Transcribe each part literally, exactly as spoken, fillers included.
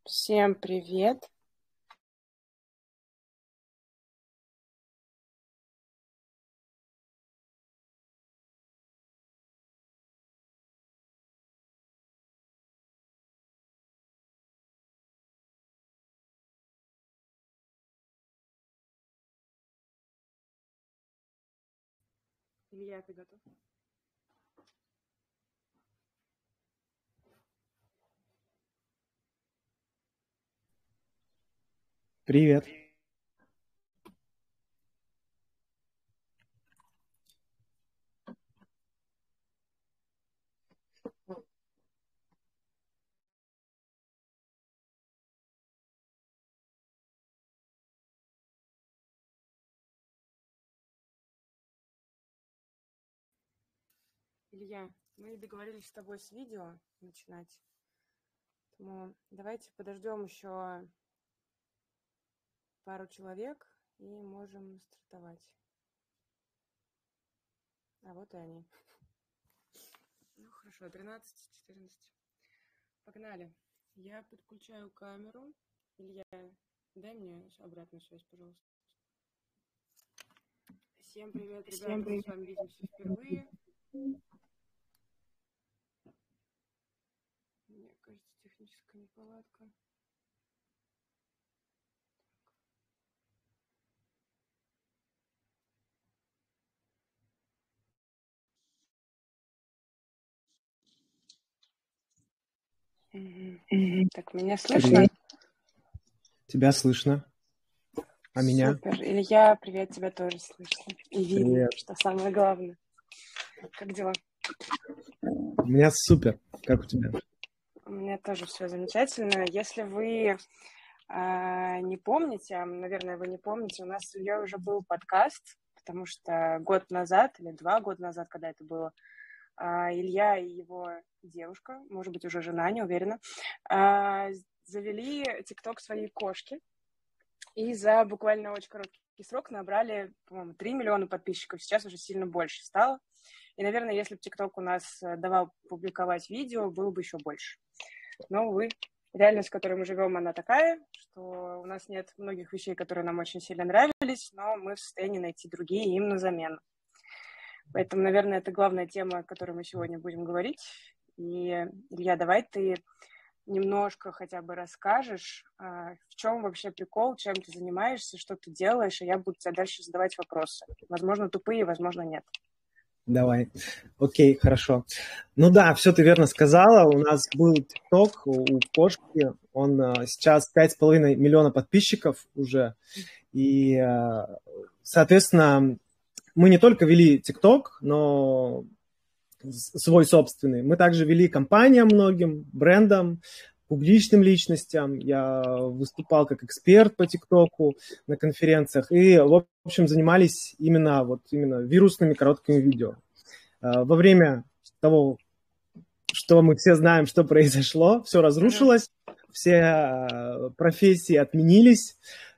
Всем привет! Илья, ты готов? Привет. Илья, мы договорились с тобой с видео начинать. Поэтому давайте подождем еще пару человек и можем стартовать. А вот и они. Ну хорошо, тринадцать, четырнадцать. Погнали. Я подключаю камеру. Илья, дай мне обратную связь, пожалуйста. Всем привет, ребята. Всем привет. Мы с вами видимся впервые. Мне кажется, техническая неполадка. Угу. Так, меня слышно? Привет. Тебя слышно. А меня? Супер. Илья, привет, тебя тоже слышно. И видно, Привет. что самое главное. Как дела? У меня супер. Как у тебя? У меня тоже все замечательно. Если вы э, не помните, а, наверное, вы не помните, у нас с Ильей уже был подкаст, потому что год назад или два года назад, когда это было, э, Илья и его девушка, может быть, уже жена, не уверена, э, завели ТикТок своей кошки. И за буквально очень короткий срок набрали, по-моему, три миллиона подписчиков. Сейчас уже сильно больше стало. И, наверное, если бы ТикТок у нас давал публиковать видео, было бы еще больше. Но, увы, реальность, в которой мы живем, она такая, что у нас нет многих вещей, которые нам очень сильно нравились, но мы в состоянии найти другие им на замену. Поэтому, наверное, это главная тема, о которой мы сегодня будем говорить. И, Илья, давай ты немножко хотя бы расскажешь, в чем вообще прикол, чем ты занимаешься, что ты делаешь, и я буду тебе дальше задавать вопросы. Возможно, тупые, возможно, нет. Давай. Окей, хорошо. Ну да, все ты верно сказала. У нас был ТикТок у кошки. Он сейчас пять с половиной миллиона подписчиков уже. И, соответственно, мы не только вели ТикТок, но свой собственный. Мы также вели компаниям многим, брендам, публичным личностям. Я выступал как эксперт по ТикТоку на конференциях. И, в общем, занимались именно, вот, именно вирусными короткими видео. Во время того, что мы все знаем, что произошло, все разрушилось, все профессии отменились.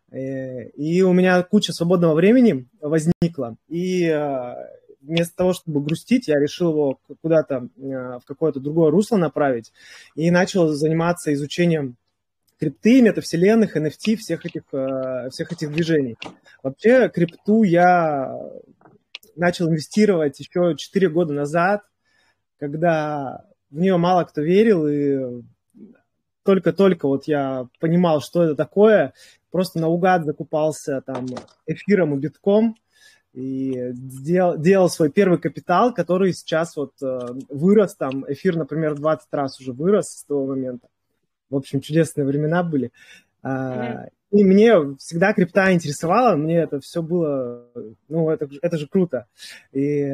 И у меня куча свободного времени возникла. И вместо того, чтобы грустить, я решил его куда-то в какое-то другое русло направить и начал заниматься изучением крипты, метавселенных, эн эф ти, всех этих, всех этих движений. Вообще крипту я начал инвестировать еще четыре года назад, когда в нее мало кто верил, и только-только вот я понимал, что это такое, просто наугад закупался там эфиром и битком, и делал, делал свой первый капитал, который сейчас вот э, вырос, там эфир, например, в двадцать раз уже вырос с того момента. В общем, чудесные времена были. Mm-hmm. И мне всегда крипта интересовала, мне это все было, ну, это, это же круто. И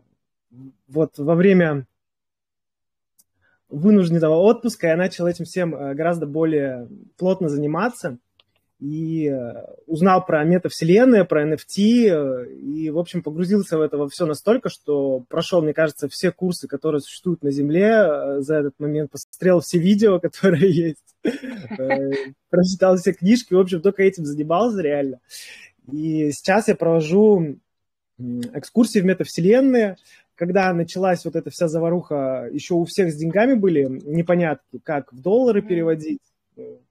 вот во время вынужденного отпуска я начал этим всем гораздо более плотно заниматься. И узнал про метавселенные, про эн эф ти, и, в общем, погрузился в это во все настолько, что прошел, мне кажется, все курсы, которые существуют на Земле за этот момент, посмотрел все видео, которые есть, прочитал все книжки, в общем, только этим занимался реально. И сейчас я провожу экскурсии в метавселенные. Когда началась вот эта вся заваруха, еще у всех с деньгами были непонятки, как в доллары переводить.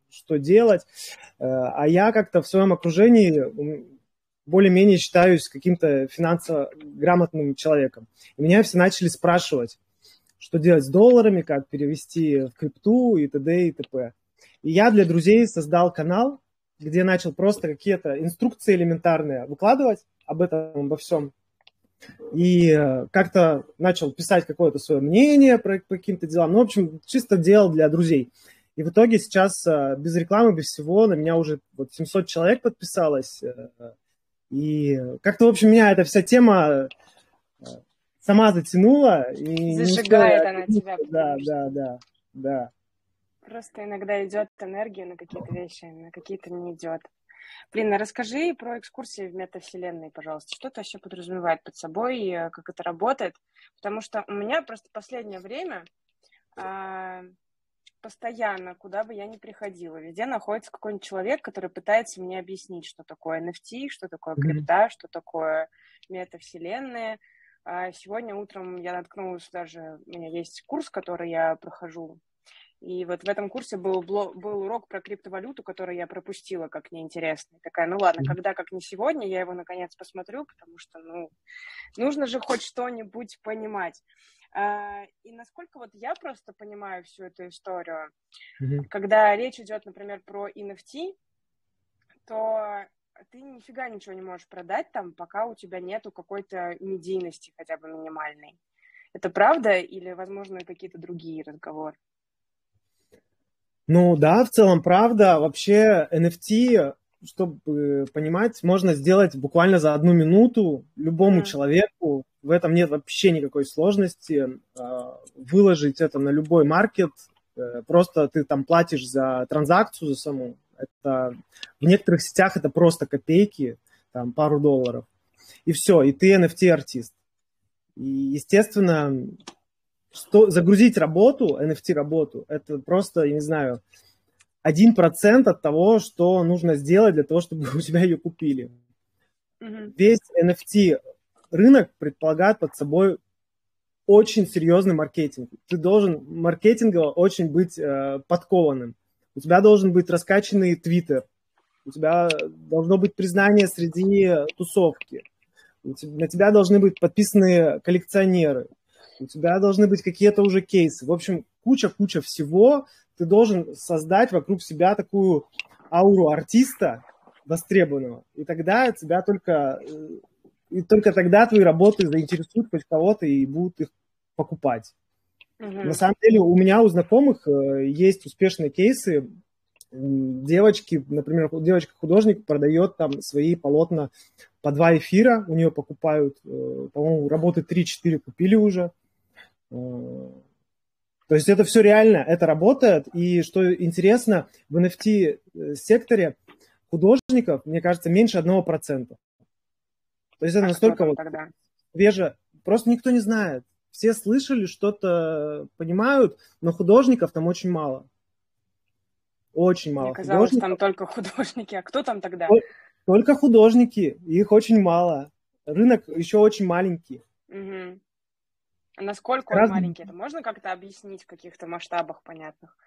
что делать. А я как-то в своем окружении более-менее считаюсь каким-то финансово грамотным человеком. И меня все начали спрашивать, что делать с долларами, как перевести в крипту и т.д. и т.п. И я для друзей создал канал, где начал просто какие-то инструкции элементарные выкладывать об этом, обо всем. И как-то начал писать какое-то свое мнение про, про каким-то делам. Ну, в общем, чисто делал для друзей. И в итоге сейчас без рекламы, без всего на меня уже вот семьсот человек подписалось. И как-то, в общем, меня эта вся тема сама затянула. И зажигает не она тебя. Да, да, да, да. Просто иногда идет энергия на какие-то вещи, на какие-то не идет. Блин, а расскажи про экскурсии в метавселенной, пожалуйста. Что это вообще подразумевает под собой, как это работает? Потому что у меня просто последнее время а, постоянно, куда бы я ни приходила, везде находится какой-нибудь человек, который пытается мне объяснить, что такое эн эф ти, что такое крипта, mm-hmm. что такое метавселенная. А сегодня утром я наткнулась даже, у меня есть курс, который я прохожу. И вот в этом курсе был, был урок про криптовалюту, который я пропустила, как неинтересный. Такая, ну ладно, когда, как не сегодня, я его наконец посмотрю, потому что, ну, нужно же хоть что-нибудь понимать. И насколько вот я просто понимаю всю эту историю, mm-hmm. когда речь идет, например, про эн эф ти, то ты нифига ничего не можешь продать там, пока у тебя нету какой-то медийности хотя бы минимальной. Это правда или, возможно, какие-то другие разговоры? Ну да, в целом правда. Вообще эн эф ти, чтобы понимать, можно сделать буквально за одну минуту любому mm. человеку. В этом нет вообще никакой сложности. Выложить это на любой маркет. Просто ты там платишь за транзакцию, за саму. Это, в некоторых сетях это просто копейки, там пару долларов. И все, и ты эн эф ти-артист. И, естественно, что, загрузить работу, эн эф ти-работу, это просто, я не знаю, один процент от того, что нужно сделать для того, чтобы у тебя ее купили. Mm-hmm. Весь эн эф ти-рынок предполагает под собой очень серьезный маркетинг. Ты должен маркетингово очень быть э, подкованным. У тебя должен быть раскачанный твиттер. У тебя должно быть признание среди тусовки. На тебя должны быть подписаны коллекционеры. У тебя должны быть какие-то уже кейсы. В общем, куча-куча всего. Ты должен создать вокруг себя такую ауру артиста востребованного. И тогда тебя только... И только тогда твои работы заинтересуют хоть кого-то и будут их покупать. Uh-huh. На самом деле у меня, у знакомых есть успешные кейсы. Девочки, например, девочка-художник продает там свои полотна по два эфира. У нее покупают, по-моему, работы три-четыре купили уже. То есть это все реально, это работает. И что интересно, в эн эф ти-секторе художников, мне кажется, меньше одного процента. То есть это а настолько вот свеже. Просто никто не знает. Все слышали, что-то понимают, но художников там очень мало. Очень мало. Мне казалось, там только художники. А кто там тогда? Только художники. Их очень мало. Рынок еще очень маленький. Угу. А насколько он Раз... маленький? Это можно как-то объяснить в каких-то масштабах понятных?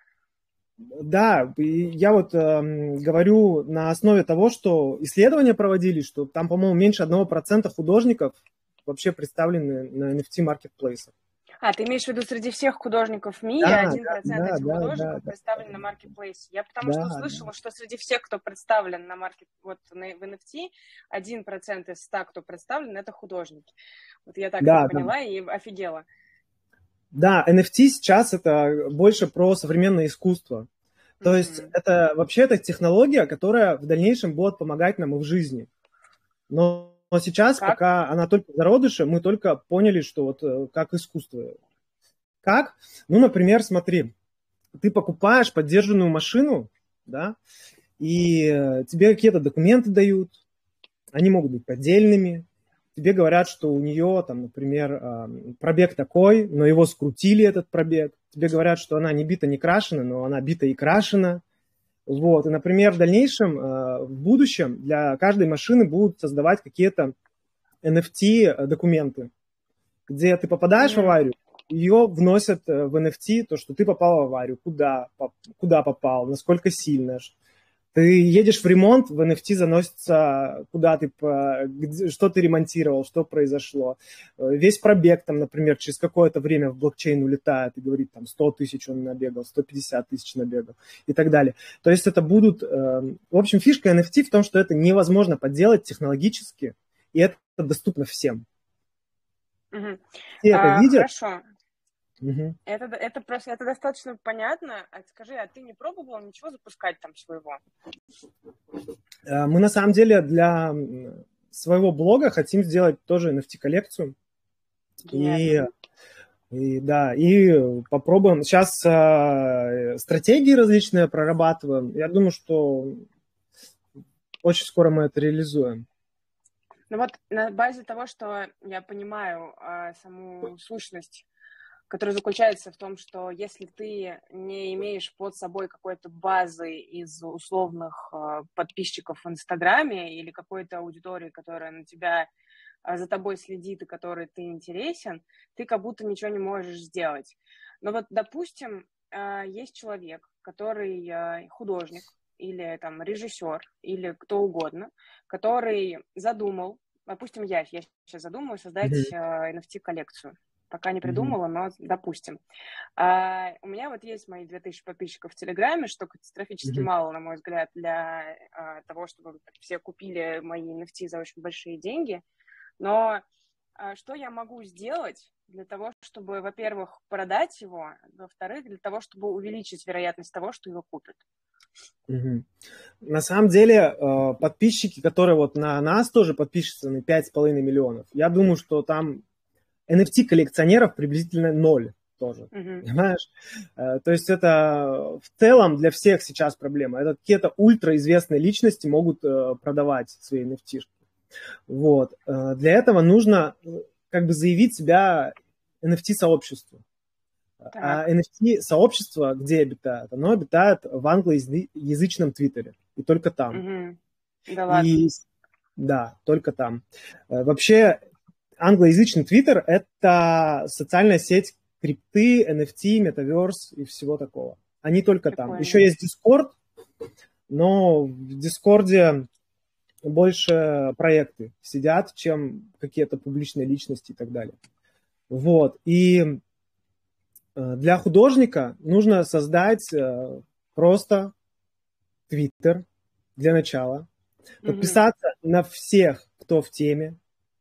Да, я вот э, говорю на основе того, что исследования проводились, что там, по-моему, меньше одного процента художников вообще представлены на эн эф ти-маркетплейсах. А, ты имеешь в виду среди всех художников в мире да, один процент да, этих да, художников да, представлены да. на маркетплейсе? Я потому да, что услышала, да. что среди всех, кто представлен на маркет, вот на, в эн эф ти, один процент из ста, кто представлен, это художники. Вот я так да, это поняла да. и офигела. Да, эн эф ти сейчас это больше про современное искусство. То mm-hmm. есть это вообще это технология, которая в дальнейшем будет помогать нам и в жизни. Но, но сейчас, как? пока она только в зародыше, мы только поняли, что вот как искусство. Как? Ну, например, смотри, ты покупаешь поддержанную машину, да, и тебе какие-то документы дают, они могут быть поддельными. Тебе говорят, что у нее, там, например, пробег такой, но его скрутили, этот пробег. Тебе говорят, что она не бита, не крашена, но она бита и крашена. Вот. И, например, в дальнейшем, в будущем для каждой машины будут создавать какие-то эн эф ти-документы, где ты попадаешь mm-hmm. в аварию, ее вносят в эн эф ти, то, что ты попал в аварию, куда, куда попал, насколько сильно. Ты едешь в ремонт, в эн эф ти заносится, куда ты, что ты ремонтировал, что произошло. Весь пробег, там, например, через какое-то время в блокчейн улетает и говорит, там, сто тысяч он набегал, сто пятьдесят тысяч набегал и так далее. То есть это будут... В общем, фишка эн эф ти в том, что это невозможно подделать технологически, и это доступно всем. Угу. Все это а, видят. Хорошо. Угу. Это, это просто это достаточно понятно. А скажи, а ты не пробовал ничего запускать там своего? Мы на самом деле для своего блога хотим сделать тоже эн эф ти-коллекцию. И, и да, и попробуем. Сейчас э, стратегии различные прорабатываем. Я думаю, что очень скоро мы это реализуем. Ну вот на базе того, что я понимаю э, саму сущность, которая заключается в том, что если ты не имеешь под собой какой-то базы из условных э, подписчиков в Инстаграме или какой-то аудитории, которая на тебя, э, за тобой следит и которой ты интересен, ты как будто ничего не можешь сделать. Но вот, допустим, э, есть человек, который э, художник, или там режиссер, или кто угодно, который задумал, допустим, я, я сейчас задумаю создать mm-hmm. эн эф ти-коллекцию. Пока не придумала, mm-hmm. но допустим. А, у меня вот есть мои две тысячи подписчиков в Телеграме, что катастрофически mm-hmm. мало, на мой взгляд, для а, того, чтобы все купили мои эн эф ти за очень большие деньги. Но а, что я могу сделать для того, чтобы, во-первых, продать его, во-вторых, для того, чтобы увеличить вероятность того, что его купят? Угу. На самом деле, подписчики, которые вот на нас тоже подписчиками пять с половиной миллионов, я думаю, что там эн эф ти-коллекционеров приблизительно ноль тоже, uh-huh. понимаешь? То есть это в целом для всех сейчас проблема. Это какие-то ультраизвестные личности могут продавать свои эн эф ти-шки. Вот. Для этого нужно как бы заявить себя эн эф ти-сообществу. Так. А эн эф ти-сообщество где обитает? Оно обитает в англоязычном Твиттере. И только там. Угу. Да ладно. И, да, только там. Вообще, англоязычный Твиттер – это социальная сеть крипты, эн эф ти, метаверс и всего такого. Они только Прикольно. Там. Еще есть Discord, но в Дискорде больше проекты сидят, чем какие-то публичные личности и так далее. Вот. И для художника нужно создать просто Твиттер для начала, подписаться mm-hmm. на всех, кто в теме,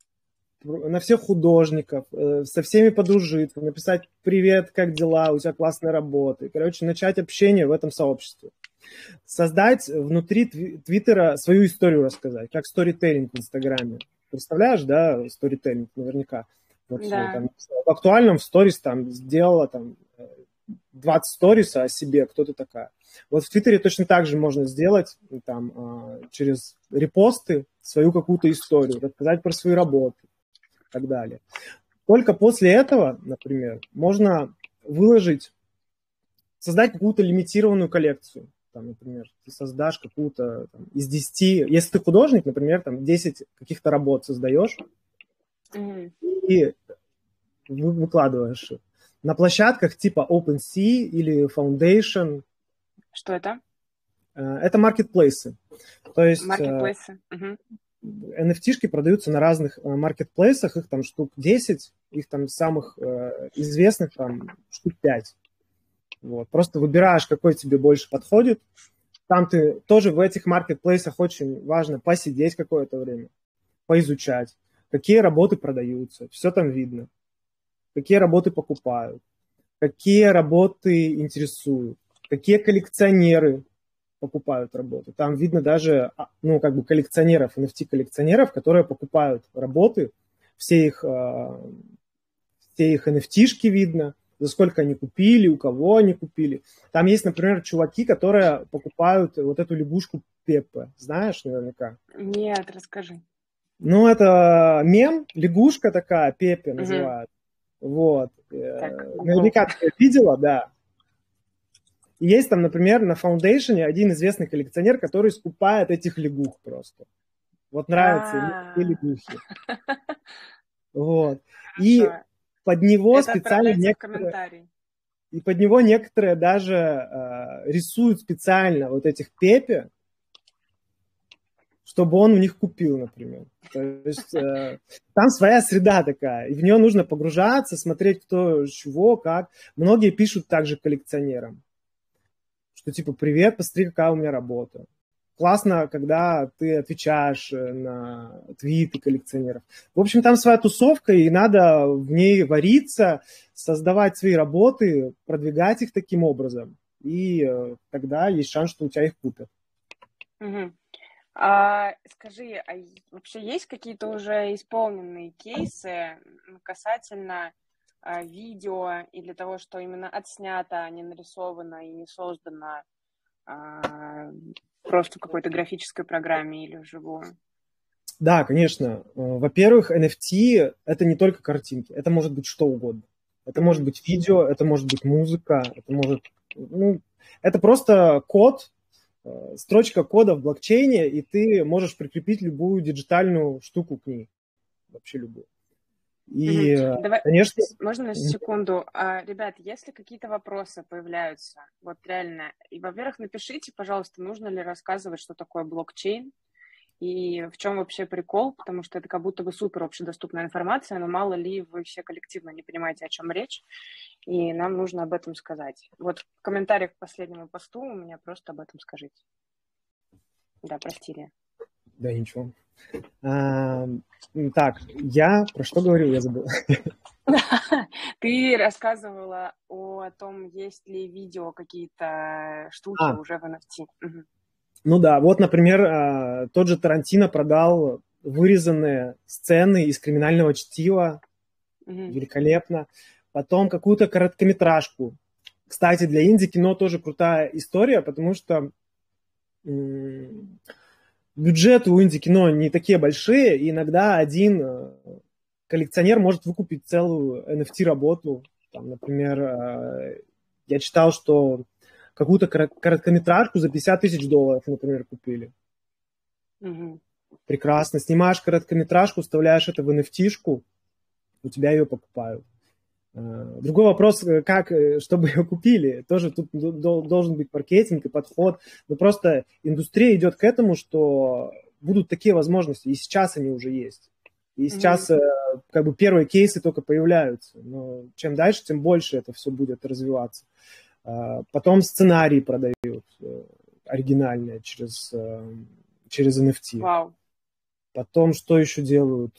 на всех художников, со всеми подружиться, написать «Привет, как дела? У тебя классная работа». И, короче, начать общение в этом сообществе. Создать внутри Твиттера свою историю рассказать, как сторителлинг в Инстаграме. Представляешь, да, сторителлинг наверняка? Вот, да. Там, в актуальном в сторис там сделала там, двадцать сториса о себе, кто ты такая. Вот в Твиттере точно так же можно сделать там, через репосты свою какую-то историю, рассказать про свои работы и так далее. Только после этого, например, можно выложить, создать какую-то лимитированную коллекцию. Там, например, ты создашь какую-то там, из десяти, если ты художник, например, там десять каких-то работ создаешь, Mm-hmm. и выкладываешь на площадках типа OpenSea или Foundation. Что это? Это маркетплейсы. То есть маркетплейсы. Uh-huh. эн эф ти-шки продаются на разных маркетплейсах, их там штук десять, их там самых известных там штук пять. Вот. Просто выбираешь, какой тебе больше подходит. Там ты тоже в этих маркетплейсах очень важно посидеть какое-то время, поизучать. Какие работы продаются, все там видно. Какие работы покупают, какие работы интересуют, какие коллекционеры покупают работы. Там видно даже, ну, как бы коллекционеров, эн эф ти-коллекционеров, которые покупают работы, все их, все их эн эф ти-шки видно, за сколько они купили, у кого они купили. Там есть, например, чуваки, которые покупают вот эту лягушку Пеппе. Знаешь наверняка? Нет, расскажи. Ну, это мем, лягушка такая, Пеппе называют. Угу. Вот. Так, наверняка ты видела, да. И есть там, например, на Foundation один известный коллекционер, который скупает этих лягух просто. Вот нравятся ему лягухи. Вот. И под него Это специально отправляйте в некоторые... комментарий. И под него некоторые даже э, рисуют специально вот этих Пепе, чтобы он у них купил, например. То есть э, там своя среда такая, и в нее нужно погружаться, смотреть, кто чего, как. Многие пишут также коллекционерам, что типа «Привет, посмотри, какая у меня работа». Классно, когда ты отвечаешь на твиты коллекционеров. В общем, там своя тусовка, и надо в ней вариться, создавать свои работы, продвигать их таким образом. И э, тогда есть шанс, что у тебя их купят. Угу. А, скажи, а вообще есть какие-то уже исполненные кейсы касательно а, видео или того, что именно отснято, а не нарисовано и не создано а, просто в какой-то графической программе или вживую? Да, конечно. Во-первых, эн эф ти – это не только картинки, это может быть что угодно. Это может быть видео, это может быть музыка, это может… Ну, это просто код, строчка кода в блокчейне, и ты можешь прикрепить любую диджитальную штуку к ней. Вообще любую. И, угу. Давай, конечно… можно на секунду? А, ребят, если какие-то вопросы появляются, вот реально, и, во-первых, напишите, пожалуйста, нужно ли рассказывать, что такое блокчейн, и в чем вообще прикол, потому что это как будто бы супер общедоступная информация, но мало ли вы все коллективно не понимаете, о чем речь, и нам нужно об этом сказать. Вот в комментариях к последнему посту у меня просто об этом скажите. Да, прости, Илья. Да, ничего. А, так, я про что говорил, я забыл. Ты рассказывала о том, есть ли видео какие-то штуки а. уже в эн эф ти. Угу. Ну да, вот, например, тот же Тарантино продал вырезанные сцены из «Криминального чтива». Mm-hmm. Великолепно. Потом какую-то короткометражку. Кстати, для инди-кино тоже крутая история, потому что м- бюджеты у инди-кино не такие большие, и иногда один коллекционер может выкупить целую эн эф ти-работу. Там, например, я читал, что какую-то короткометражку за пятьдесят тысяч долларов, например, купили. Угу. Прекрасно. Снимаешь короткометражку, вставляешь это в эн эф ти-шку, у тебя ее покупают. Другой вопрос, как, чтобы ее купили. Тоже тут должен быть маркетинг и подход. Но просто индустрия идет к этому, что будут такие возможности. И сейчас они уже есть. И сейчас угу. как бы первые кейсы только появляются. Но чем дальше, тем больше это все будет развиваться. Потом сценарии продают оригинальные через, через эн эф ти. Вау. Потом что еще делают?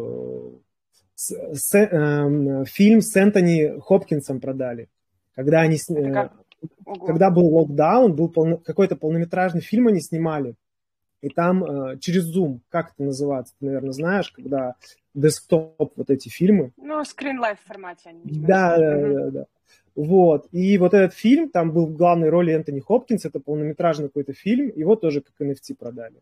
С, с, э, фильм с Энтони Хопкинсом продали. Когда, они, э, когда был локдаун, был полно, какой-то полнометражный фильм они снимали. И там э, через Zoom, как это называется, ты, наверное, знаешь, когда десктоп, вот эти фильмы. Ну, screen life формате они. Да, да, угу. да, да. Вот. И вот этот фильм, там был в главной роли Энтони Хопкинс, это полнометражный какой-то фильм, его тоже как эн эф ти продали.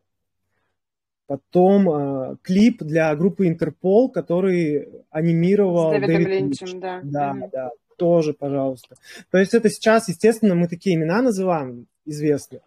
Потом э, клип для группы Интерпол, который анимировал Дэвид Линчем, да. Да, mm-hmm. да, тоже, пожалуйста. То есть это сейчас, естественно, мы такие имена называем известные,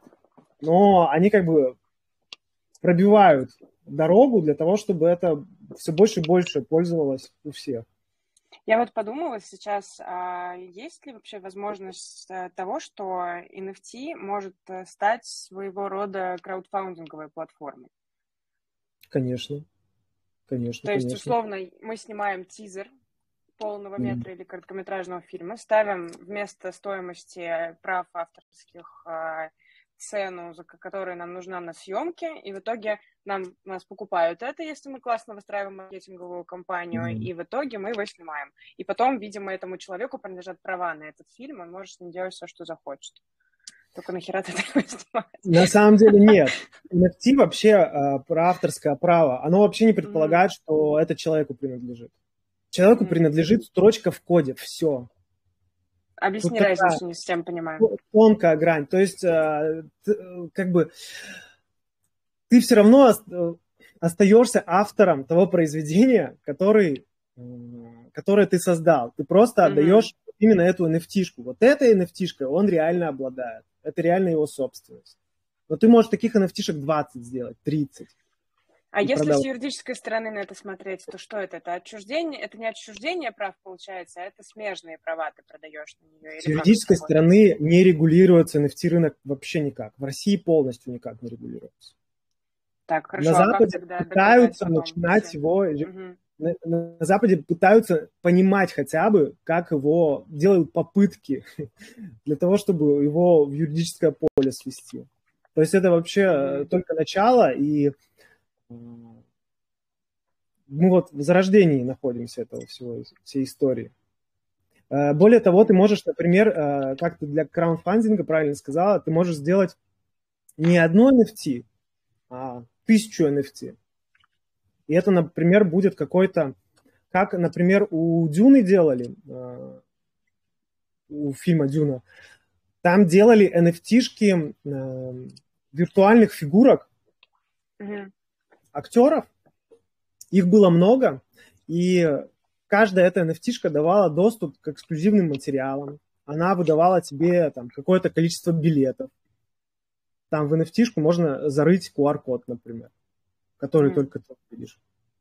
но они как бы пробивают дорогу для того, чтобы это все больше и больше пользовалось у всех. Я вот подумала сейчас, а есть ли вообще возможность того, что эн эф ти может стать своего рода краудфандинговой платформой? Конечно. Конечно, То есть, конечно. условно, мы снимаем тизер полного метра mm. или короткометражного фильма, ставим вместо стоимости прав авторских цену, за которую нам нужна на съемки, и в итоге нам, нас покупают это, если мы классно выстраиваем маркетинговую кампанию, mm. и в итоге мы его снимаем. И потом, видимо, этому человеку принадлежат права на этот фильм, он может с ним делать все, что захочет. Только нахера ты такое снимаешь? На самом деле нет. эн эф ти вообще э, про авторское право. Оно вообще не предполагает, mm-hmm. что это человеку принадлежит. Человеку mm-hmm. принадлежит строчка в коде. Все. Объясни Тут разницу, такая, не совсем понимаю. Тонкая грань. То есть, э, ты, как бы, ты все равно остаешься автором того произведения, который, э, которое ты создал. Ты просто mm-hmm. отдаешь именно эту эн эф ти-шку. Вот этой эн эф ти-шкой он реально обладает. Это реально его собственность. Но ты можешь таких эн эф ти-шек двадцать сделать, тридцать. А и если продавать. с юридической стороны на это смотреть, то что это? Это отчуждение, это не отчуждение прав получается, а это смежные права ты продаешь на нее? С Или как это юридической работает? стороны не регулируется эн эф ти-рынок вообще никак. В России полностью никак не регулируется. Так, На хорошо, а как Западе тогда доказать пытаются потом начинать всем? его... Мгм. На, на Западе пытаются понимать хотя бы, как его... Делают попытки для того, чтобы его в юридическое поле свести. То есть это вообще Мгм. только начало, и мы вот в зарождении находимся этого всего, всей истории. Более того, ты можешь, например, как ты для краундфандинга правильно сказала, ты можешь сделать не одно эн эф ти, а тысячу эн эф ти. И это, например, будет какой-то, как, например, у Дюны делали, у фильма Дюна, там делали эн эф ти-шки виртуальных фигурок, Мгм. актеров, их было много, и каждая эта эн эф ти-шка давала доступ к эксклюзивным материалам. Она выдавала тебе там какое-то количество билетов. Там в эн эф ти-шку можно зарыть ку ар-код, например, который Мгм. только ты видишь.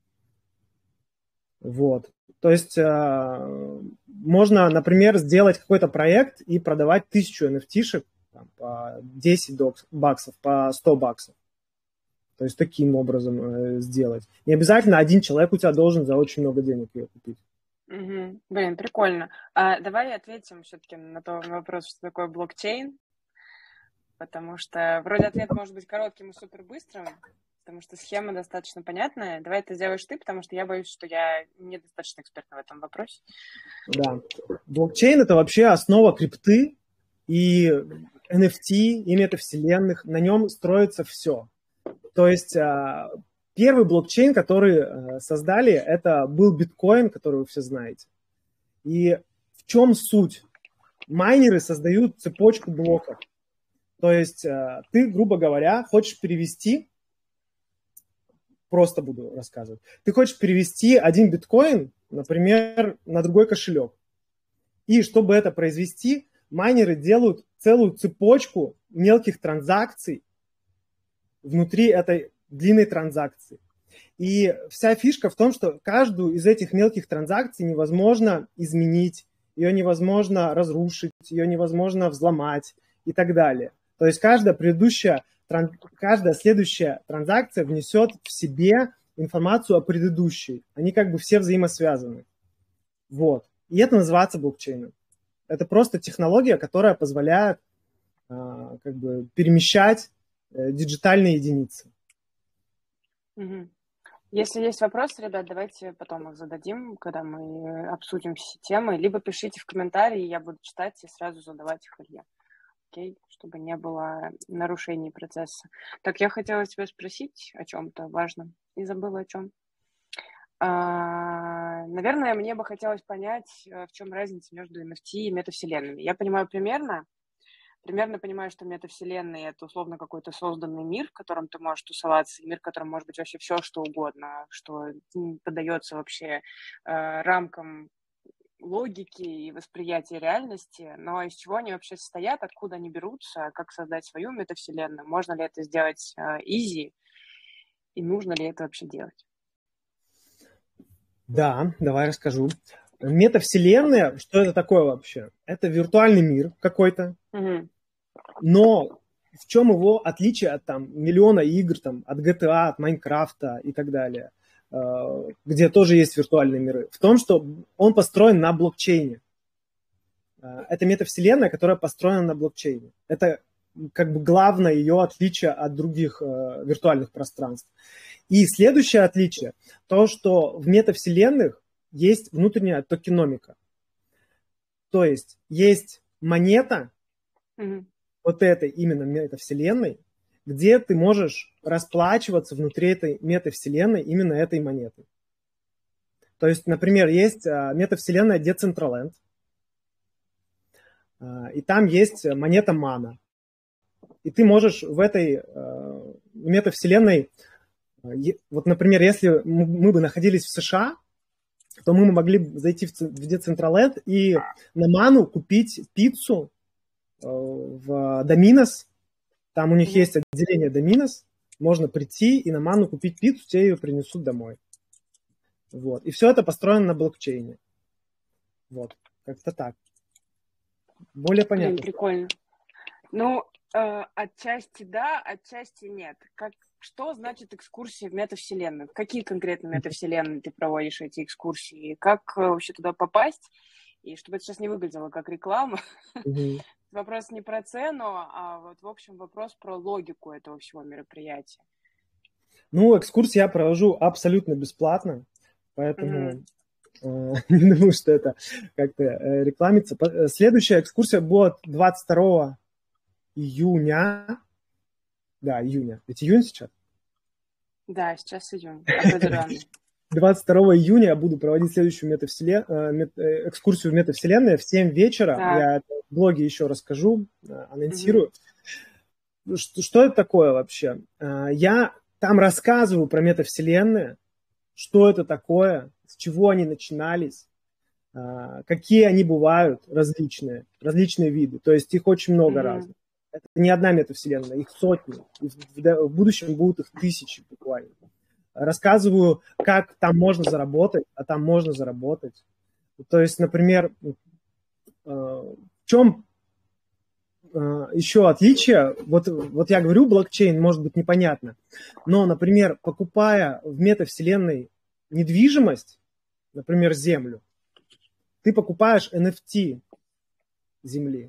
Вот. То есть э, можно, например, сделать какой-то проект и продавать тысячу эн эф ти-шек там, по десять баксов, по сто баксов. То есть таким образом э, сделать. Не обязательно один человек у тебя должен за очень много денег ее купить. Мгм. Блин, прикольно. А давай ответим все-таки на тот вопрос, что такое блокчейн, потому что вроде ответ может быть коротким и супер быстрым, потому что схема достаточно понятная. Давай это сделаешь ты, потому что я боюсь, что я недостаточно экспертна в этом вопросе. Да. Блокчейн – это вообще основа крипты, и эн эф ти, и метавселенных, на нем строится все. То есть первый блокчейн, который создали, это был биткоин, который вы все знаете. И в чем суть? Майнеры создают цепочку блоков. То есть ты, грубо говоря, хочешь перевести, просто буду рассказывать, ты хочешь перевести один биткоин, например, на другой кошелек. И чтобы это произвести, майнеры делают целую цепочку мелких транзакций внутри этой длинной транзакции. И вся фишка в том, что каждую из этих мелких транзакций невозможно изменить, ее невозможно разрушить, ее невозможно взломать и так далее. То есть каждая предыдущая, каждая следующая транзакция внесет в себе информацию о предыдущей. Они как бы все взаимосвязаны. Вот. И это называется блокчейном. Это просто технология, которая позволяет а, как бы перемещать э, диджитальные единицы. Угу. Если есть вопросы, ребят, давайте потом их зададим, когда мы обсудим все темы. Либо пишите в комментарии, я буду читать и сразу задавать их Илье. Окей? Чтобы не было нарушений процесса. Так, я хотела тебя спросить о чем-то важном и забыла о чем. А, наверное, мне бы хотелось понять, в чем разница между эн эф ти и метавселенными. Я понимаю примерно, примерно понимаю, что метавселенные — это условно какой-то созданный мир, в котором ты можешь тусоваться, и мир, в котором может быть вообще все, что угодно, что поддается вообще э, рамкам логики и восприятия реальности, но из чего они вообще состоят, откуда они берутся, как создать свою метавселенную, можно ли это сделать изи, э, и нужно ли это вообще делать? Да, давай расскажу. Метавселенная, что это такое вообще? Это виртуальный мир какой-то, Угу. но в чем его отличие от там миллиона игр, там, от джи ти эй, от Майнкрафта и так далее, где тоже есть виртуальные миры? В том, что он построен на блокчейне. Это метавселенная, которая построена на блокчейне. Это как бы главное ее отличие от других э, виртуальных пространств. И следующее отличие, то, что в метавселенных есть внутренняя токеномика. То есть есть монета mm-hmm. вот этой именно метавселенной, где ты можешь расплачиваться внутри этой метавселенной именно этой монетой. То есть, например, есть метавселенная Decentraland, и там есть монета Mana. И ты можешь в этой э, метавселенной, вот, например, если мы бы находились в США, то мы могли бы зайти в Decentraland и на ману купить пиццу э, в Domino's. Там у них mm-hmm. есть отделение Domino's, Можно прийти и на Ману купить пиццу, тебе ее принесут домой. Вот. И все это построено на блокчейне. Вот. Как-то так. Более понятно. Блин, прикольно. Ну, э, отчасти да, отчасти нет. Как, что значит экскурсии в метавселенную? В какие конкретно метавселенные ты проводишь эти экскурсии? Как э, вообще туда попасть? И чтобы это сейчас не выглядело как реклама, Угу. вопрос не про цену, а вот, в общем, вопрос про логику этого всего мероприятия. Ну, экскурсии я провожу абсолютно бесплатно, поэтому Мгм. э, не думаю, что это как-то э, рекламится. По- э, Следующая экскурсия будет двадцать второго июня. Да, июня. Ведь июнь сейчас. Да, сейчас июнь, определенно. двадцать второго июня я буду проводить следующую метавселен... э, мет- э, экскурсию в метавселенной в семь вечера. Так. Я это в блоге еще расскажу, э, анонсирую. Мгм. Что, что это такое вообще? Э, Я там рассказываю про метавселенные, что это такое, с чего они начинались, э, какие они бывают различные, различные виды. То есть их очень много Мгм. разных. Это не одна метавселенная, их сотни. И в, в- в будущем будут их тысячи буквально. Рассказываю, как там можно заработать, а там можно заработать. То есть, например, э, в чем э, еще отличие? Вот, вот я говорю, блокчейн может быть непонятно, но, например, покупая в метавселенной недвижимость, например, землю, ты покупаешь эн эф ти земли,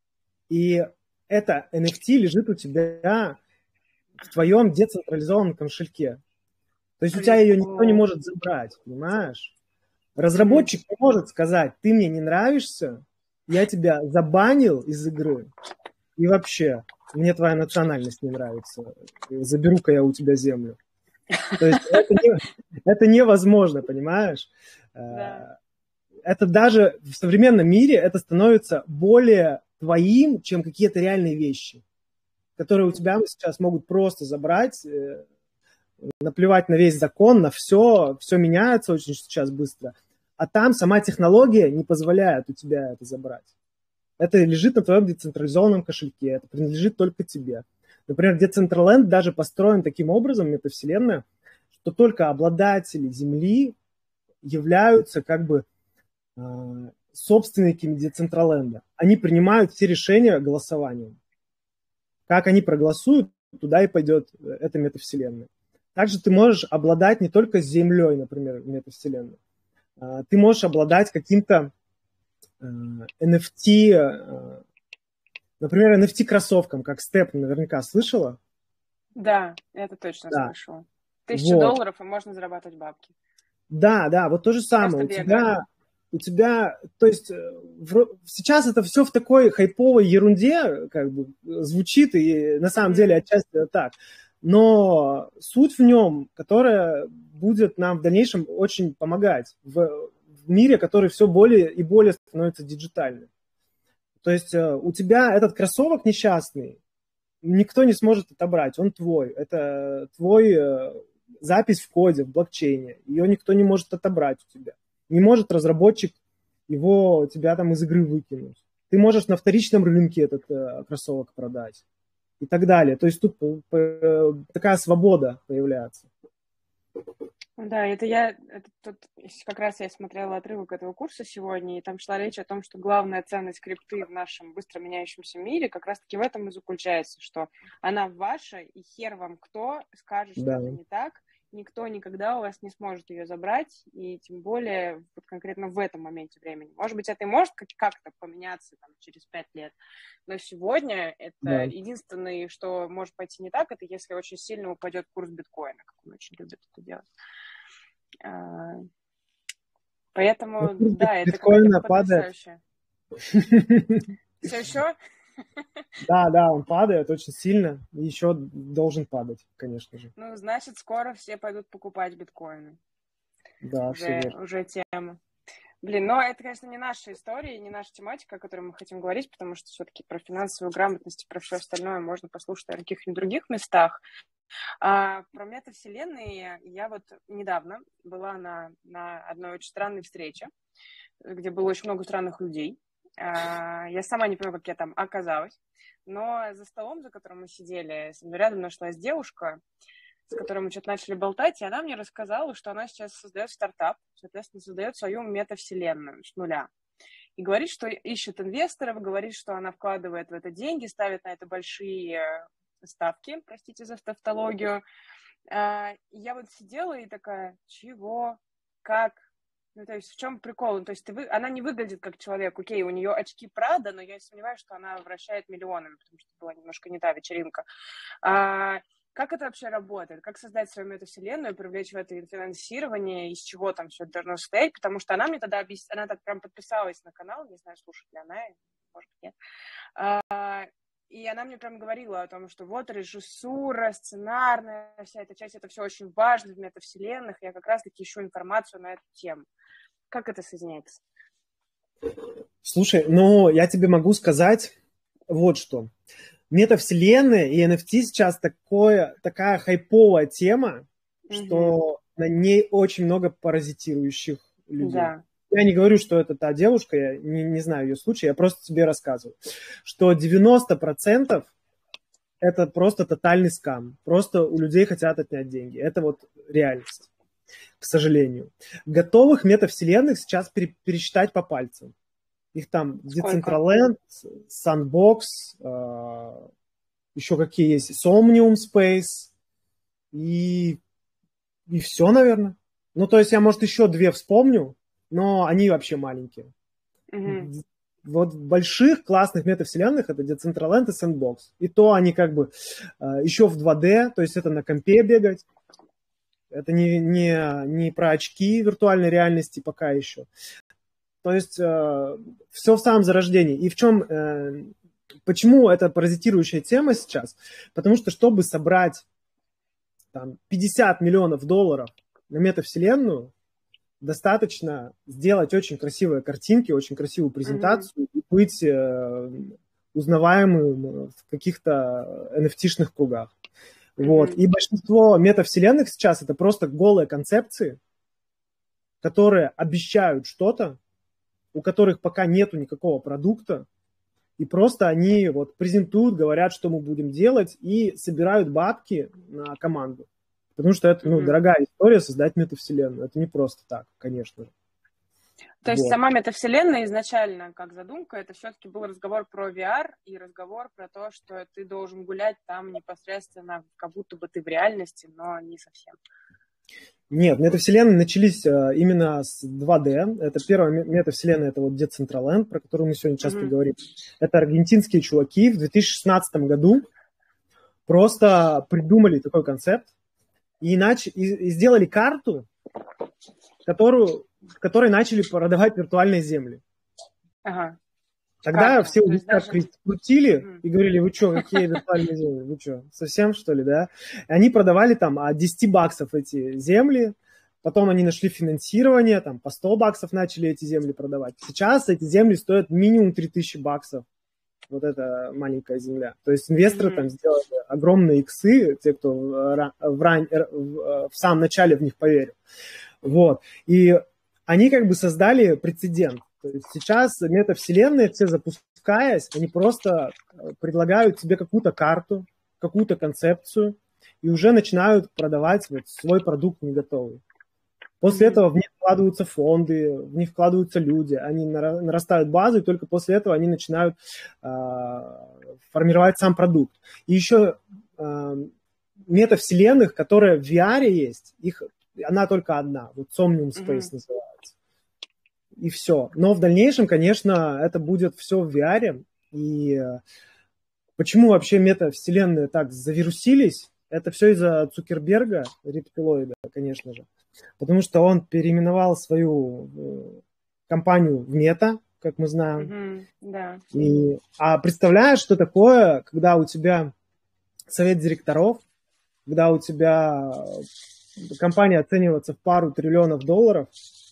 и это эн эф ти лежит у тебя в твоем децентрализованном кошельке. То есть у тебя ее никто не Прикол. может забрать, понимаешь? Мгм. Разработчик не может сказать, ты мне не нравишься, я тебя забанил из игры, и вообще, мне твоя национальность не нравится, заберу-ка я у тебя землю. То есть это, не- это невозможно, понимаешь? Да. Э, Это даже в современном мире это становится более твоим, чем какие-то реальные вещи, которые у тебя сейчас могут просто забрать, э, наплевать на весь закон, на все, все меняется очень сейчас быстро. А там сама технология не позволяет у тебя это забрать. Это лежит на твоем децентрализованном кошельке, это принадлежит только тебе. Например, Decentraland даже построен таким образом, метавселенная, что только обладатели земли являются как бы э, собственниками Decentraland. Они принимают все решения голосованием. Как они проголосуют, туда и пойдет эта метавселенная. Также ты можешь обладать не только землей, например, в метавселенной. Ты можешь обладать каким-то эн эф ти, например, эн эф ти-кроссовкам, как Step, наверняка слышала? Да, это точно Да. слышала. Тысячу Вот. долларов, и можно зарабатывать бабки. Да, да, вот то же самое. Просто У бегая. тебя, у тебя, то есть в, сейчас это все в такой хайповой ерунде, как бы звучит, и на самом Мгм. деле отчасти это так. Но суть в нем, которая будет нам в дальнейшем очень помогать в, в мире, который все более и более становится диджитальным. То есть э, у тебя этот кроссовок несчастный, никто не сможет отобрать, он твой. Это твой э, запись в коде, в блокчейне. Ее никто не может отобрать у тебя. Не может разработчик его, тебя там из игры выкинуть. Ты можешь на вторичном рынке этот э, кроссовок продать и так далее. То есть тут э, такая свобода появляется. Да, это я, это тут как раз я смотрела отрывок этого курса сегодня, и там шла речь о том, что главная ценность крипты в нашем быстро меняющемся мире как раз-таки в этом и заключается, что она ваша, и хер вам кто скажет, что Да. это не так, никто никогда у вас не сможет ее забрать, и тем более вот конкретно в этом моменте времени. Может быть, это и может как-то поменяться там, через пять лет, но сегодня это Да. единственное, что может пойти не так, это если очень сильно упадет курс биткоина, как он очень любит это делать. Поэтому, Ну, курс да, это биткоина какое-то падает. потрясающее. Все еще? Да, да, он падает очень сильно. И еще должен падать, конечно же. Ну, значит, скоро все пойдут покупать биткоины. Да, все Уже, верно. уже тема. Блин, но это, конечно, не наша история, не наша тематика, о которой мы хотим говорить, потому что все-таки про финансовую грамотность и про все остальное можно послушать на каких-нибудь других местах. А про метавселенные я вот недавно была на, на одной очень странной встрече, где было очень много странных людей. Я сама не понимаю, как я там оказалась. Но за столом, за которым мы сидели, рядом нашлась девушка, с которой мы что-то начали болтать, и она мне рассказала, что она сейчас создает стартап, соответственно, создает свою метавселенную с нуля. И говорит, что ищет инвесторов, говорит, что она вкладывает в это деньги, ставит на это большие ставки, простите за тавтологию. Я вот сидела и такая, чего, как? Ну, то есть в чем прикол? Ну, то есть ты вы... она не выглядит как человек. Окей, у нее очки Прада, но я сомневаюсь, что она вращает миллионами, потому что была немножко не та вечеринка. А, как это вообще работает? Как создать свою метавселенную, привлечь в это финансирование, из чего там все это должно состоять? Потому что она мне тогда объяснила, она так прям подписалась на канал, не знаю, слушает ли она, может, нет. А, и она мне прям говорила о том, что вот режиссура, сценарная, вся эта часть, это все очень важно в метавселенных. Я как раз-таки ищу информацию на эту тему. Как это соединяется? Слушай, ну, я тебе могу сказать вот что. Метавселенные и эн эф ти сейчас такое, такая хайповая тема, mm-hmm. что на ней очень много паразитирующих людей. Да. Я не говорю, что это та девушка, я не, не знаю ее случай, я просто тебе рассказываю, что девяносто процентов это просто тотальный скам. Просто у людей хотят отнять деньги. Это вот реальность, к сожалению. Готовых метавселенных сейчас пере, пересчитать по пальцам. Их там Decentraland, Sandbox, э, еще какие есть, Somnium Space и, и все, наверное. Ну, то есть я, может, еще две вспомню, но они вообще маленькие. Mm-hmm. Вот в больших классных метавселенных это Decentraland и Sandbox. И то они как бы э, еще в два дэ, то есть это на компе бегать. Это не, не, не про очки виртуальной реальности пока еще. То есть э, все в самом зарождении. И в чем, э, почему это паразитирующая тема сейчас? Потому что, чтобы собрать там, пятьдесят миллионов долларов на метавселенную, достаточно сделать очень красивые картинки, очень красивую презентацию mm-hmm. и быть э, узнаваемым в каких-то эн эф ти-шных кругах. Mm-hmm. Вот. И большинство метавселенных сейчас это просто голые концепции, которые обещают что-то, у которых пока нету никакого продукта, и просто они вот презентуют, говорят, что мы будем делать, и собирают бабки на команду. Потому что это, ну, mm-hmm. дорогая история создать метавселенную. Это не просто так, конечно же. То есть вот. Сама метавселенная изначально, как задумка, это все-таки был разговор про ви ар и разговор про то, что ты должен гулять там непосредственно, как будто бы ты в реальности, но не совсем. Нет, метавселенные начались а, именно с два дэ. Это первая метавселенная, это вот Decentraland, про которую мы сегодня часто mm-hmm. говорим. Это аргентинские чуваки в две тысячи шестнадцатом году просто придумали такой концепт и, иначе, и, и сделали карту, которую, в которой начали продавать виртуальные земли. Ага. Тогда Карту. все уже даже... крутили mm-hmm. и говорили, вы что, какие виртуальные земли, вы что, совсем что ли, да? И они продавали там от десяти баксов эти земли, потом они нашли финансирование, там по сто баксов начали эти земли продавать. Сейчас эти земли стоят минимум три тысячи баксов, вот эта маленькая земля. То есть инвесторы mm-hmm. там сделали огромные иксы, те, кто в, в, ран... в, в самом начале в них поверил. Вот. И они как бы создали прецедент. То есть сейчас метавселенные, все запускаясь, они просто предлагают тебе какую-то карту, какую-то концепцию и уже начинают продавать вот свой продукт не готовый. После mm-hmm. этого в них вкладываются фонды, в них вкладываются люди, они нарастают базу, и только после этого они начинают э, формировать сам продукт. И еще э, метавселенных, которые в ви ар есть, их, она только одна, вот Somnium Space mm-hmm. называется. И все. Но в дальнейшем, конечно, это будет все в ви ар. И почему вообще метавселенные так завирусились? Это все из-за Цукерберга, рептилоида, конечно же. Потому что он переименовал свою компанию в Мета, как мы знаем. Mm-hmm, да. И, а представляешь, что такое, когда у тебя совет директоров, когда у тебя компания оценивается в пару триллионов долларов,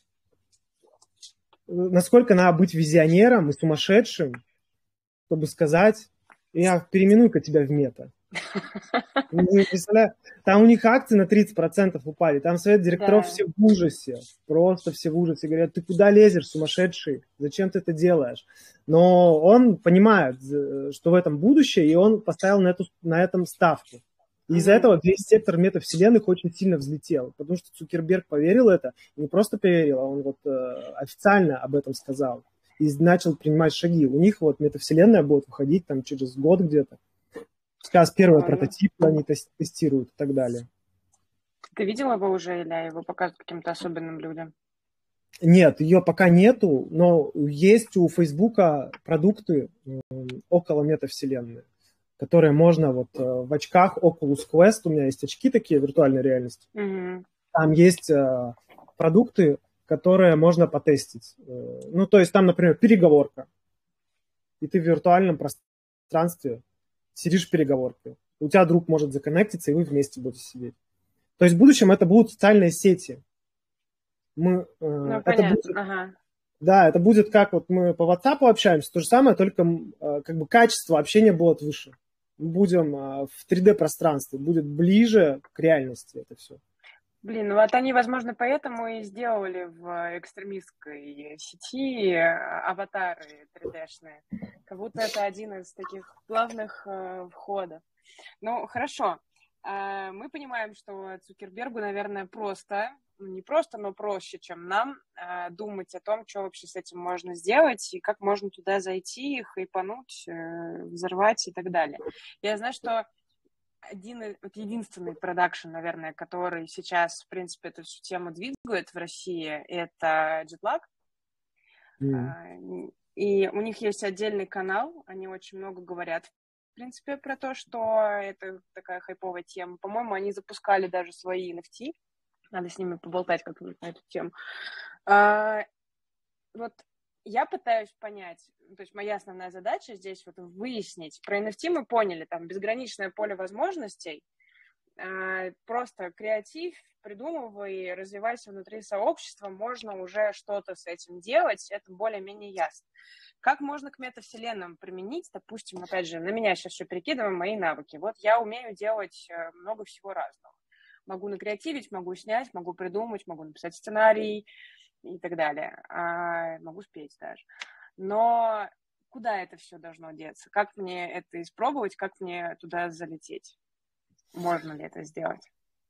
насколько надо быть визионером и сумасшедшим, чтобы сказать, я переименую-ка тебя в Мета. Ну, представляю, там у них акции на тридцать процентов упали, там совет директоров Да. все в ужасе, просто все в ужасе. Говорят, ты куда лезешь, сумасшедший, зачем ты это делаешь? Но он понимает, что в этом будущее, и он поставил на, эту, на этом ставку. И из-за Мгм. этого весь сектор метавселенных очень сильно взлетел, потому что Цукерберг поверил в это, и не просто поверил, а он вот э, официально об этом сказал и начал принимать шаги. У них вот метавселенная будет выходить там через год где-то. Сейчас первые Прикольно. прототипы они тес- тестируют и так далее. Ты видел его уже или его показывают каким-то особенным людям? Нет, ее пока нету, но есть у Фейсбука продукты м, около метавселенной, которые можно вот э, в очках Oculus Quest, у меня есть очки такие виртуальной реальности, Мгм. там есть э, продукты, которые можно потестить. Э, Ну, то есть там, например, переговорка, и ты в виртуальном пространстве сидишь в переговорке. У тебя друг может законнектиться, и вы вместе будете сидеть. То есть в будущем это будут социальные сети. Мы, э, Ну, это понятно, будет, ага. да, это будет как вот мы по WhatsApp общаемся, то же самое, только э, как бы качество общения будет выше. Мы будем э, в три дэ-пространстве, будет ближе к реальности это все. Блин, ну вот они, возможно, поэтому и сделали в экстремистской сети э, аватары три дэ-шные. Как будто это один из таких главных э, входов. Ну, хорошо. Э, Мы понимаем, что Цукербергу, наверное, просто, ну, не просто, но проще, чем нам, э, думать о том, что вообще с этим можно сделать и как можно туда зайти, хайпануть, э, взорвать и так далее. Я знаю, что один, из- вот единственный продакшн, наверное, который сейчас, в принципе, эту всю тему двигает в России, это Jetlag. Mm. А, И у них есть отдельный канал, они очень много говорят, в принципе, про то, что это такая хайповая тема. По-моему, они запускали даже свои эн эф ти. Надо с ними поболтать как-нибудь на эту тему. А, Вот я пытаюсь понять, то есть моя основная задача здесь вот выяснить. Про эн эф ти мы поняли, там безграничное поле возможностей. А, Просто креатив, придумывай, развивайся внутри сообщества, можно уже что-то с этим делать, это более-менее ясно. Как можно к метавселенным применить, допустим, опять же, на меня сейчас все перекидываем, мои навыки. Вот я умею делать э, много всего разного. Могу накреативить, могу снять, могу придумать, могу написать сценарий и так далее. А, могу спеть даже. Но куда это все должно деться? Как мне это испробовать, как мне туда залететь? Можно ли это сделать?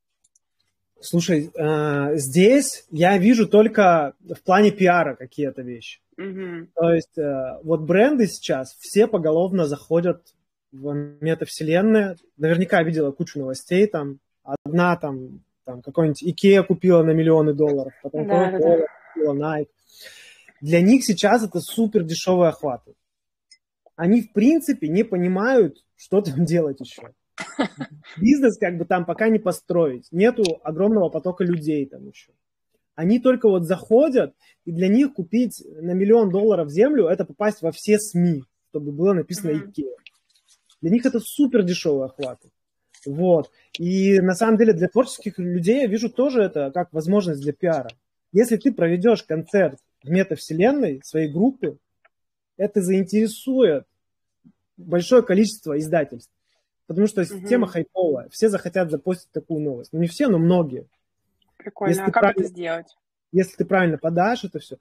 Слушай, э, здесь я вижу только в плане пиара какие-то вещи. Угу. То есть э, вот бренды сейчас все поголовно заходят в метавселенные. Наверняка видела кучу новостей там. Одна там, там какой-нибудь Икеа купила на миллионы долларов, потом Да, да, Coca-Cola да. купила, Nike. Для них сейчас это супер дешевые охваты. Они, в принципе, не понимают, что там делать еще. Бизнес как бы там пока не построить. Нету огромного потока людей там еще. Они только вот заходят, и для них купить на миллион долларов землю – это попасть во все СМИ, чтобы было написано Угу. Икеа. Для них это супер дешевые охваты. Вот. И на самом деле для творческих людей я вижу тоже это как возможность для пиара. Если ты проведешь концерт в метавселенной своей группы, это заинтересует большое количество издательств. Потому что система Угу. хайповая. Все захотят запостить такую новость. Ну, не все, но многие. Прикольно. Если А ты как это правильно, сделать? если ты правильно подашь это все,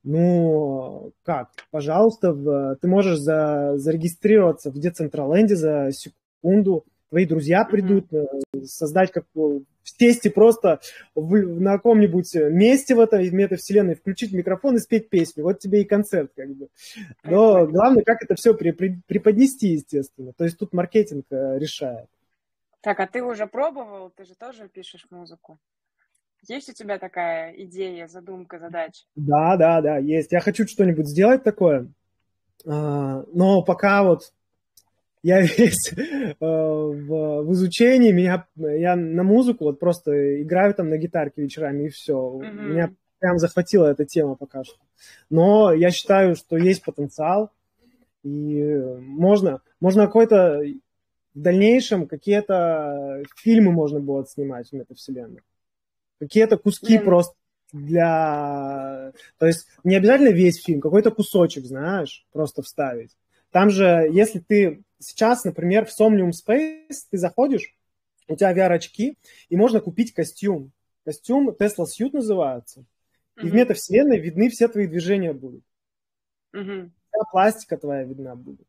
ну, как? Пожалуйста, в, ты можешь за, зарегистрироваться в Децентраленде за секунду. Твои друзья придут, Угу. создать как сесть и просто в, на каком-нибудь месте в этой метавселенной включить микрофон и спеть песню. Вот тебе и концерт, как бы. Но Прикольно. главное, как это все при, при, преподнести, естественно. То есть тут маркетинг э, решает. Так, а ты уже пробовал? Ты же тоже пишешь музыку. Есть у тебя такая идея, задумка, задача? Да, да, да, есть. Я хочу что-нибудь сделать такое, а, но пока вот я весь э, в, в изучении, меня, я на музыку вот просто играю там на гитарке вечерами и все. Угу. Меня прям захватила эта тема пока что. Но я считаю, что есть потенциал, и можно, можно какой-то в дальнейшем какие-то фильмы можно будет снимать в метавселенной. Какие-то куски Блин. просто для... То есть не обязательно весь фильм, какой-то кусочек, знаешь, просто вставить. Там же, если ты сейчас, например, в Somnium Space ты заходишь, у тебя ви ар-очки, и можно купить костюм. Костюм Tesla Suit называется. И mm-hmm. в метавселенной видны все твои движения будут. Mm-hmm. Вся пластика твоя видна будет.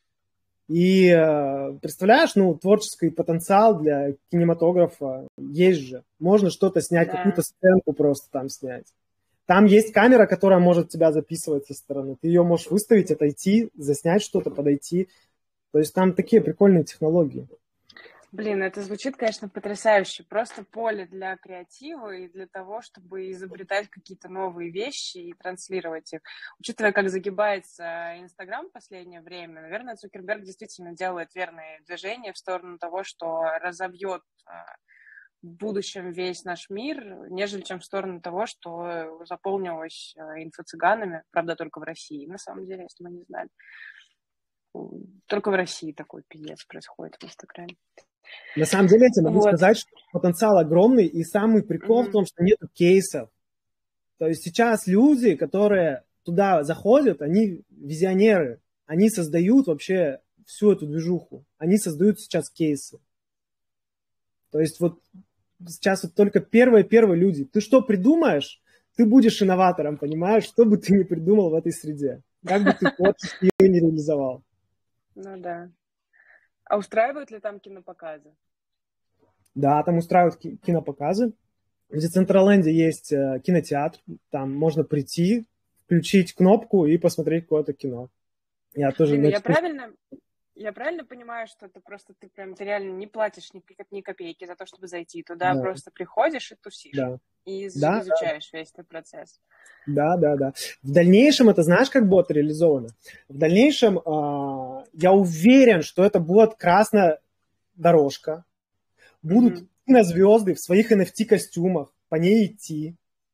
И представляешь, ну, творческий потенциал для кинематографа есть же. Можно что-то снять, yeah. какую-то сценку просто там снять. Там есть камера, которая может тебя записывать со стороны. Ты ее можешь выставить, отойти, заснять что-то, подойти. То есть там такие прикольные технологии. Блин, это звучит, конечно, потрясающе. Просто поле для креатива и для того, чтобы изобретать какие-то новые вещи и транслировать их. Учитывая, как загибается Инстаграм в последнее время, наверное, Цукерберг действительно делает верные движения в сторону того, что разобьет в будущем весь наш мир, нежели чем в сторону того, что заполнилось инфо-цыганами, правда, только в России, на самом деле, если мы не знали. Только в России такой пиздец происходит в Инстаграме. На самом деле, я тебе могу вот. сказать, что потенциал огромный, и самый прикол mm-hmm. в том, что нет кейсов. То есть сейчас люди, которые туда заходят, они визионеры, они создают вообще всю эту движуху, они создают сейчас кейсы. То есть вот сейчас вот только первые-первые люди. Ты что придумаешь, ты будешь инноватором, понимаешь? Что бы ты ни придумал в этой среде, как бы ты творчески ее не реализовал. Ну да. А устраивают ли там кинопоказы? Да, там устраивают кинопоказы. В Децентраленде есть кинотеатр, там можно прийти, включить кнопку и посмотреть какое-то кино. Я тоже... Блин, я правильно... Я правильно понимаю, что это просто ты прям ты реально не платишь ни, ни копейки за то, чтобы зайти туда, да. Просто приходишь и тусишь, да. и из- да, изучаешь да. весь этот процесс. Да, да, да. В дальнейшем это знаешь, как будет реализовано? В дальнейшем э, я уверен, что это будет красная дорожка, будут mm-hmm. кинозвезды в своих эн эф ти-костюмах по ней идти,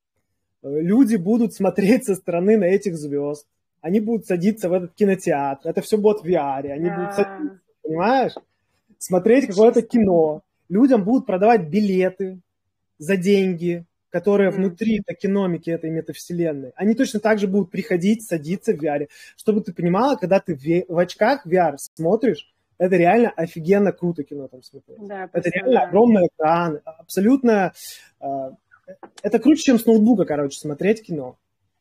люди будут смотреть со стороны на этих звезд. Они будут садиться в этот кинотеатр. Это все будет в ви ар. Они yeah. будут садиться, понимаешь? Смотреть какое-то кино. Людям будут продавать билеты за деньги, которые mm. внутри токеномики этой метавселенной. Они точно так же будут приходить, садиться в ви ар. Чтобы ты понимала, когда ты в, в очках ви ар смотришь, это реально офигенно круто кино там смотреть. Да, это реально огромный экран. Абсолютно... Э, это круче, чем с ноутбука, короче, смотреть кино.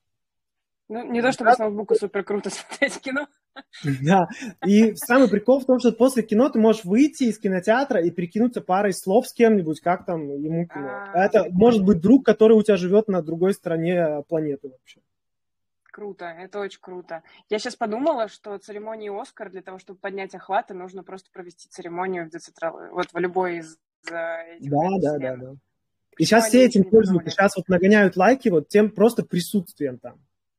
Ну, не то, чтобы да. с ноутбука супер круто смотреть кино. Да, и самый прикол в том, что после кино ты можешь выйти из кинотеатра и перекинуться парой слов с кем-нибудь, как там ему кино. А это может быть друг, который у тебя живет на другой стороне планеты вообще. Круто, это очень круто. Я сейчас подумала, что церемонии «Оскар» для того, чтобы поднять охваты, нужно просто провести церемонию в Децентрал... вот в любой из этих Да, да, да, да. И сейчас все этим пользуются, сейчас вот нагоняют лайки вот тем просто присутствием там.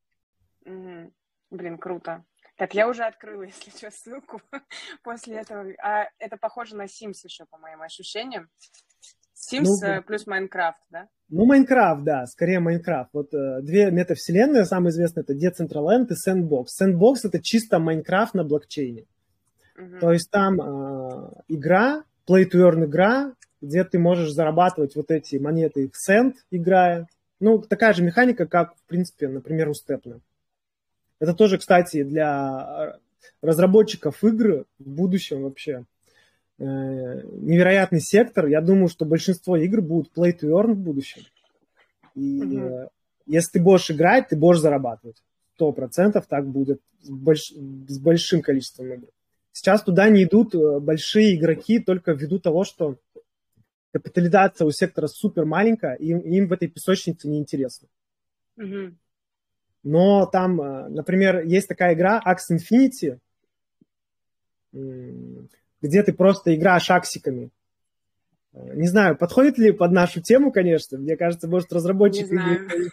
Угу. Блин, круто. Так, я уже открыла, если что, ссылку после этого. А это похоже на Sims еще, по моим ощущениям. Sims ну, плюс Майнкрафт, да? Ну, Майнкрафт, да, скорее Майнкрафт. Вот э, две метавселенные, самые известные, это Decentraland и Sandbox. Sandbox — это чисто Майнкрафт на блокчейне. Угу. То есть там э, игра, play-to-earn игра, где ты можешь зарабатывать вот эти монеты в сент, играя. Ну, такая же механика, как, в принципе, например, у Степна. Это тоже, кстати, для разработчиков игр в будущем вообще э, невероятный сектор. Я думаю, что большинство игр будут play to earn в будущем. И mm-hmm. э, если ты будешь играть, ты будешь зарабатывать. Сто процентов так будет с, больш... с большим количеством игр. Сейчас туда не идут большие игроки только ввиду того, что капитализация у сектора супер маленькая, и им в этой песочнице неинтересно. Mm-hmm. Но там, например, есть такая игра Axie Infinity, где ты просто играешь аксиками. Не знаю, подходит ли под нашу тему, конечно. Мне кажется, может, разработчик игры...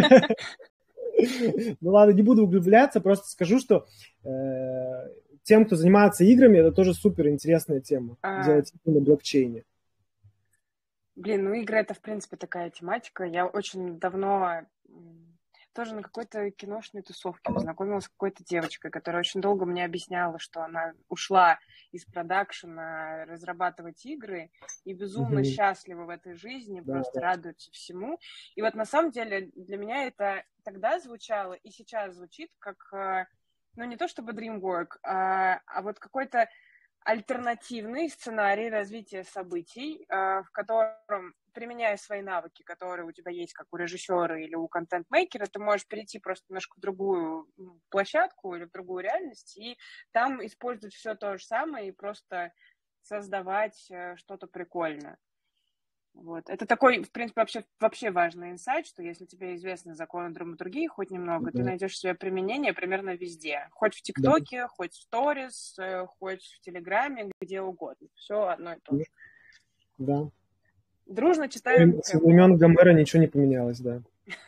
Ну ладно, не буду углубляться, просто скажу, что тем, кто занимается играми, это тоже супер интересная тема. Делать игры на блокчейне. Блин, ну игры — это, в принципе, такая тематика. Я очень давно... тоже на какой-то киношной тусовке познакомилась с какой-то девочкой, которая очень долго мне объясняла, что она ушла из продакшена разрабатывать игры и безумно mm-hmm. счастлива в этой жизни, да, просто да. радуется всему. И вот на самом деле для меня это тогда звучало и сейчас звучит как, ну не то чтобы DreamWork, а, а вот какой-то альтернативный сценарий развития событий, в котором, применяя свои навыки, которые у тебя есть, как у режиссера или у контент-мейкера, ты можешь перейти просто немножко в другую площадку или в другую реальность, и там использовать все то же самое и просто создавать что-то прикольное. Вот. Это такой, в принципе, вообще, вообще важный инсайт, что если тебе известны законы драматургии хоть немного, да. ты найдешь себе применение примерно везде. Хоть в ТикТоке, да. хоть в Сторис, хоть в Телеграме, где угодно. Все одно и то же. Да. Дружно читаем. С времен Гомера ничего не поменялось, да.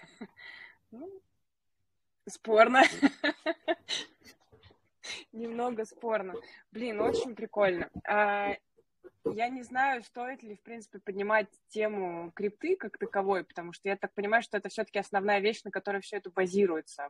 Спорно. Немного спорно. Блин, очень прикольно. Я не знаю, стоит ли, в принципе, поднимать тему крипты как таковой, потому что я так понимаю, что это все-таки основная вещь, на которой все это базируется.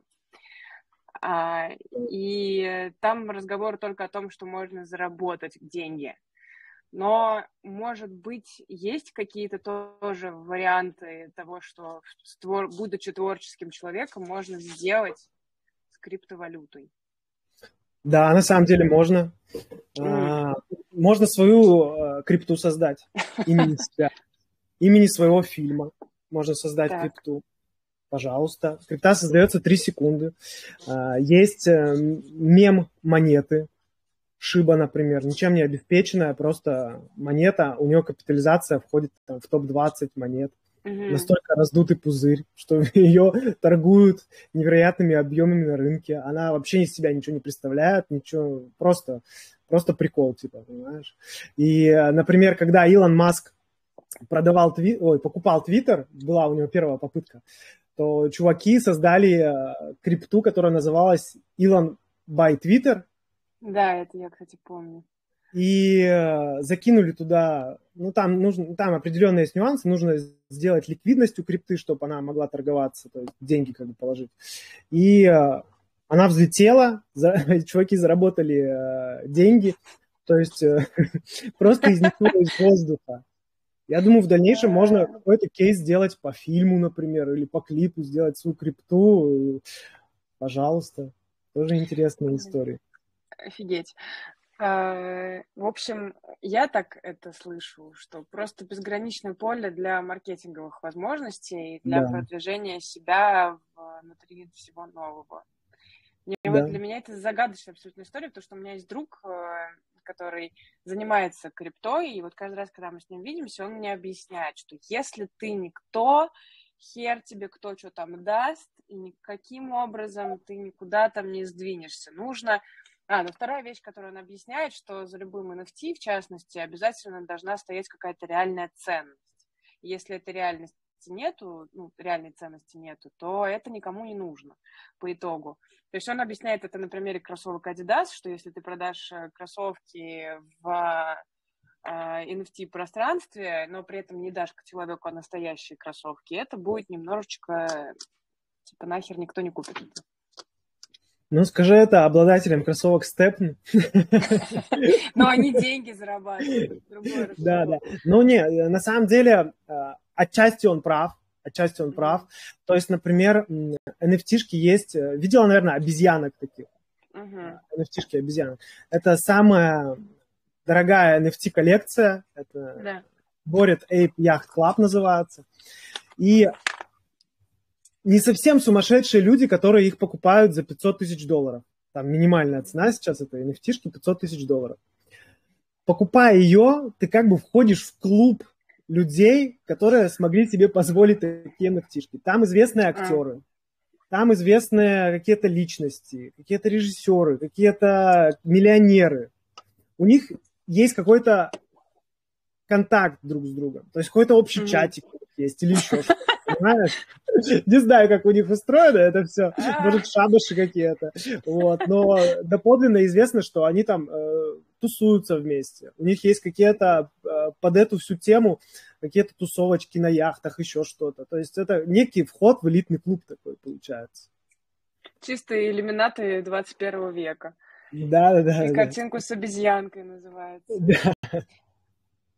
А, и там разговор только о том, что можно заработать деньги. Но, может быть, есть какие-то тоже варианты того, что, будучи творческим человеком, можно сделать с криптовалютой? Да, на самом деле можно. Mm. Можно свою крипту создать имени себя, имени своего фильма. Можно создать так. крипту. Пожалуйста. Крипта создается три секунды. Есть мем-монеты. Шиба, например, ничем не обеспеченная, просто монета, у нее капитализация входит там, в топ двадцать монет. Mm-hmm. Настолько раздутый пузырь, что ее торгуют невероятными объемами на рынке. Она вообще из себя ничего не представляет, ничего, просто, просто прикол, типа, понимаешь? И, например, когда Илон Маск продавал тви... Ой, покупал Твиттер, была у него первая попытка, то чуваки создали крипту, которая называлась Elon by Twitter. Да, это я, кстати, помню. И э, закинули туда, ну там нужно, там определенные есть нюансы, нужно сделать ликвидность у крипты, чтобы она могла торговаться, то есть деньги как бы положить. И э, она взлетела, за, чуваки заработали э, деньги, то есть э, просто из никуда, из воздуха. Я думаю, в дальнейшем можно какой-то кейс сделать по фильму, например, или по клипу, сделать свою крипту. Пожалуйста, тоже интересная история. Офигеть. В общем, я так это слышу, что просто безграничное поле для маркетинговых возможностей, для да. продвижения себя внутри всего нового. Мне, да. вот для меня это загадочная абсолютно история, потому что у меня есть друг, который занимается криптой, и вот каждый раз, когда мы с ним видимся, он мне объясняет, что если ты никто, хер тебе кто что там даст, и никаким образом ты никуда там не сдвинешься. Нужно... А, ну вторая вещь, которую он объясняет, что за любым эн эф ти, в частности, обязательно должна стоять какая-то реальная ценность. И если этой реальности нету, ну, реальной ценности нету, то это никому не нужно по итогу. То есть он объясняет это на примере кроссовок Adidas, что если ты продашь кроссовки в эн эф ти-пространстве, но при этом не дашь человеку настоящие кроссовки, это будет немножечко, типа, нахер никто не купит это. Ну, скажи это обладателям кроссовок Степн. Но они деньги зарабатывают. Да, да. Ну, не, на самом деле, отчасти он прав. Отчасти он прав. То есть, например, эн эф ти-шки есть... Видела, наверное, обезьянок таких. эн эф ти-шки обезьянок. Это самая дорогая эн эф ти-коллекция. Это Bored Ape Yacht Club называется. И... не совсем сумасшедшие люди, которые их покупают за пятьсот тысяч долларов. Там минимальная цена сейчас это эн эф ти-шки пятьсот тысяч долларов. Покупая ее, ты как бы входишь в клуб людей, которые смогли себе позволить такие эн эф ти-шки. Там известные актеры, там известные какие-то личности, какие-то режиссеры, какие-то миллионеры. У них есть какой-то контакт друг с другом. То есть какой-то общий mm-hmm. чатик есть или еще что-то. Понимаешь? Не знаю, как у них устроено это все. Может, шабаши какие-то. Вот. Но доподлинно известно, что они там э, тусуются вместе. У них есть какие-то э, под эту всю тему какие-то тусовочки на яхтах, еще что-то. То есть это некий вход в элитный клуб такой получается. Чистые иллюминаты двадцать первого века. Да, да, да. И да. картинку с обезьянкой называется. Да.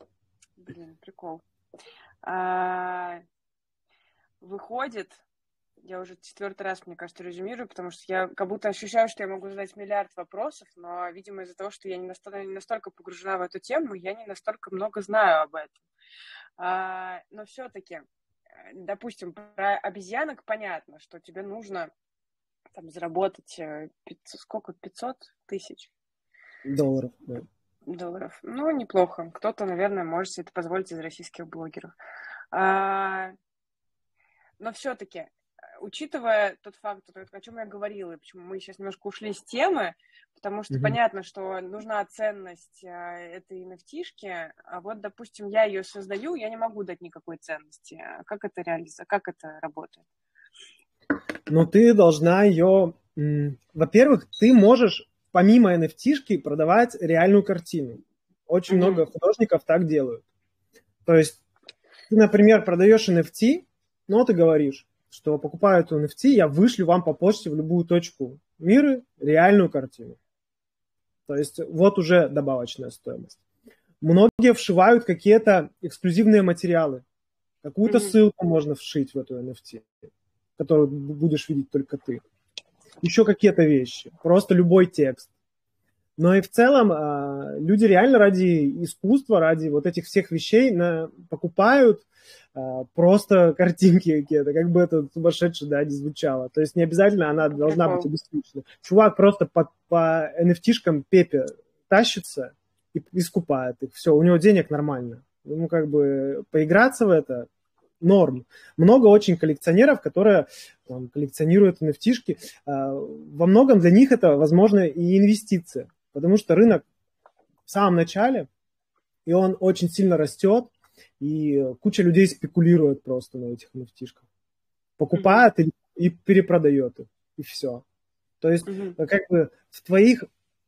Блин, прикол. А... Выходит, Я уже четвертый раз, мне кажется, резюмирую, потому что я как будто ощущаю, что я могу задать миллиард вопросов, но, видимо, из-за того, что я не настолько, не настолько погружена в эту тему, я не настолько много знаю об этом. А, но все-таки, допустим, про обезьянок понятно, что тебе нужно там заработать пятьсот, сколько, пятьсот тысяч? Долларов, да. Долларов. Ну, неплохо. Кто-то, наверное, может себе это позволить из российских блогеров. А, но все-таки, учитывая тот факт, о чем я говорила, и почему мы сейчас немножко ушли с темы, потому что Мгм. понятно, что нужна ценность этой эн эф ти-шки, а вот, допустим, я ее создаю, я не могу дать никакой ценности. Как это реализуется, как это работает? Но ты должна ее... м, Во-первых, ты можешь помимо эн эф ти-шки продавать реальную картину. Очень Мгм. много художников так делают. То есть ты, например, продаешь эн эф ти, но ты говоришь, что покупаю эту эн эф ти, я вышлю вам по почте в любую точку мира реальную картину. То есть вот уже добавочная стоимость. Многие вшивают какие-то эксклюзивные материалы. Какую-то Мгм. ссылку можно вшить в эту эн эф ти, которую будешь видеть только ты. Еще какие-то вещи. Просто любой текст. Но и в целом а, люди реально ради искусства, ради вот этих всех вещей на, покупают а, просто картинки какие-то, как бы это сумасшедше, да, не звучало. То есть не обязательно она должна быть обеспечена. Чувак просто по, по эн эф ти-шкам Пепе тащится и, и скупает их. Все, у него денег нормально. Ему как бы поиграться в это норм. Много очень коллекционеров, которые там, коллекционируют эн эф ти-шки. А, во многом для них это, возможно, и инвестиция. Потому что рынок в самом начале, и он очень сильно растет, и куча людей спекулирует просто на этих эн эф ти-шках. Покупает mm-hmm. и, и перепродает их, и все. То есть, mm-hmm. как бы в твоих...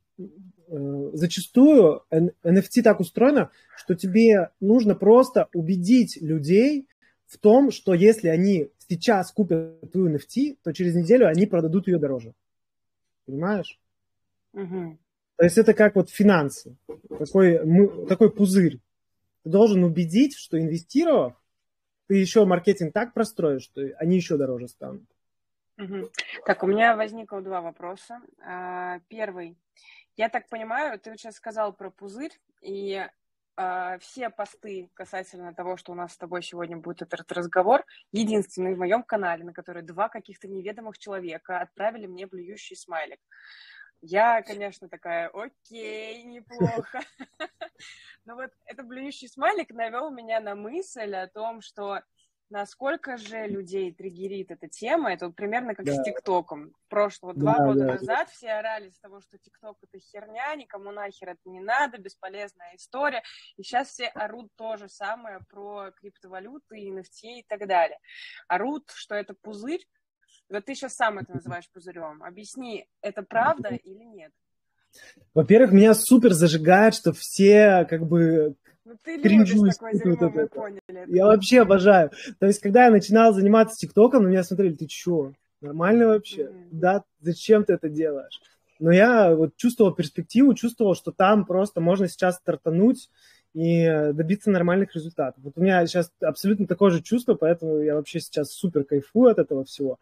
Э, зачастую эн эф ти так устроено, что тебе нужно просто убедить людей в том, что если они сейчас купят твою эн эф ти, то через неделю они продадут ее дороже. Понимаешь? Mm-hmm. То есть это как вот финансы, такой, такой пузырь. Ты должен убедить, что инвестировав, ты еще маркетинг так простроишь, что они еще дороже станут. Угу. Так, у меня возникло два вопроса. Первый. Я так понимаю, ты сейчас сказал про пузырь, и все посты касательно того, что у нас с тобой сегодня будет этот разговор, единственный в моем канале, на который два каких-то неведомых человека отправили мне блюющий смайлик. Я, конечно, такая, окей, неплохо. Но вот этот блюющий смайлик навел меня на мысль о том, что насколько же людей триггерит эта тема. Это вот примерно как да. с ТикТоком. Прошлого да, два года да, назад да. все орали с того, что ТикТок это херня, никому нахер это не надо, бесполезная история. И сейчас все орут то же самое про криптовалюты, эн эф ти и так далее. Орут, что это пузырь. Вот ты сейчас сам это называешь пузырем. Объясни, это правда или нет? Во-первых, меня супер зажигает, что все как бы ну, ты любишь такое дерьмо, мы поняли. Это. Я вообще обожаю. То есть, когда я начинал заниматься ТикТоком, на меня смотрели, ты чё, нормально вообще? Mm-hmm. Да, зачем ты это делаешь? Но я вот чувствовал перспективу, чувствовал, что там просто можно сейчас стартануть и добиться нормальных результатов. Вот у меня сейчас абсолютно такое же чувство, поэтому я вообще сейчас супер кайфую от этого всего.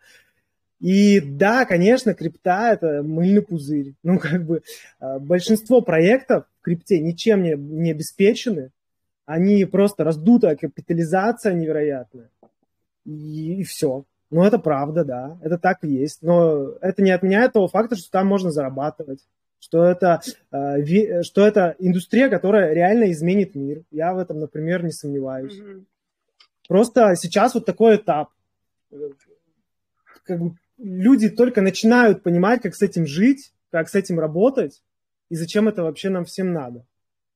И да, конечно, крипта – это мыльный пузырь. Ну, как бы большинство проектов в крипте ничем не, не обеспечены. Они просто раздутая капитализация невероятная. И, и все. Ну, это правда, да. Это так и есть. Но это не отменяет того факта, что там можно зарабатывать. Что это, э, что это индустрия, которая реально изменит мир. Я в этом, например, не сомневаюсь. Mm-hmm. Просто сейчас вот такой этап. Как бы люди только начинают понимать, как с этим жить, как с этим работать, и зачем это вообще нам всем надо.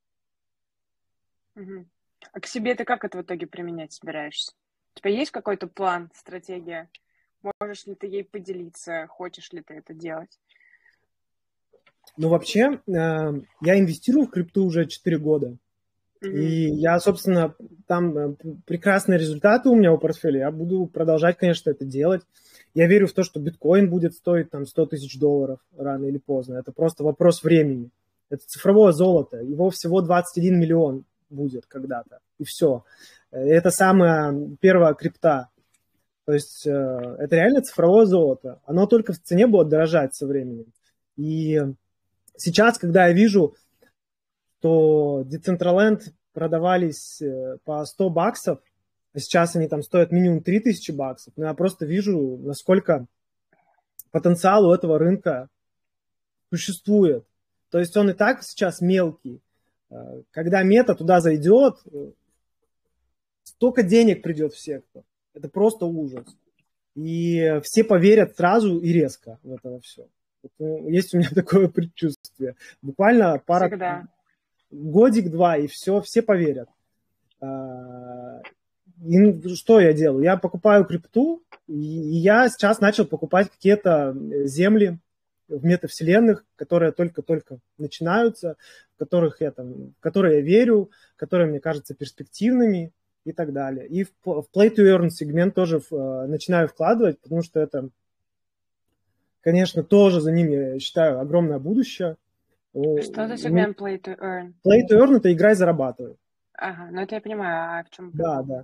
Угу. А к себе ты как это в итоге применять собираешься? У тебя есть какой-то план, стратегия? Можешь ли ты ей поделиться? Хочешь ли ты это делать? Ну, вообще, э, я инвестирую в крипту уже четыре года. Mm-hmm. И я, собственно, там прекрасные результаты у меня в портфеле. Я буду продолжать, конечно, это делать. Я верю в то, что биткоин будет стоить там сто тысяч долларов рано или поздно. Это просто вопрос времени. Это цифровое золото. Его всего двадцать один миллион будет когда-то. И все. Это самая первая крипта. То есть э, это реально цифровое золото. Оно только в цене будет дорожать со временем. И сейчас, когда я вижу, что Decentraland продавались по сто баксов, а сейчас они там стоят минимум три тысячи баксов, но я просто вижу, насколько потенциал у этого рынка существует. То есть он и так сейчас мелкий. Когда мета туда зайдет, столько денег придет в сектор. Это просто ужас. И все поверят сразу и резко в это все. Есть у меня такое предчувствие. Буквально пара... Всегда. Годик-два, и все, все поверят. И что я делаю? Я покупаю крипту, и я сейчас начал покупать какие-то земли в метавселенных, которые только-только начинаются, в которых я, там, в которые я верю, которые мне кажутся перспективными и так далее. И в, в play-to-earn сегмент тоже в, начинаю вкладывать, потому что это, конечно, тоже за ними, я считаю, огромное будущее. Что за сегмент play to earn? Play to earn – это играй, зарабатывай. Ага, ну это я понимаю, а в чем? Да, да.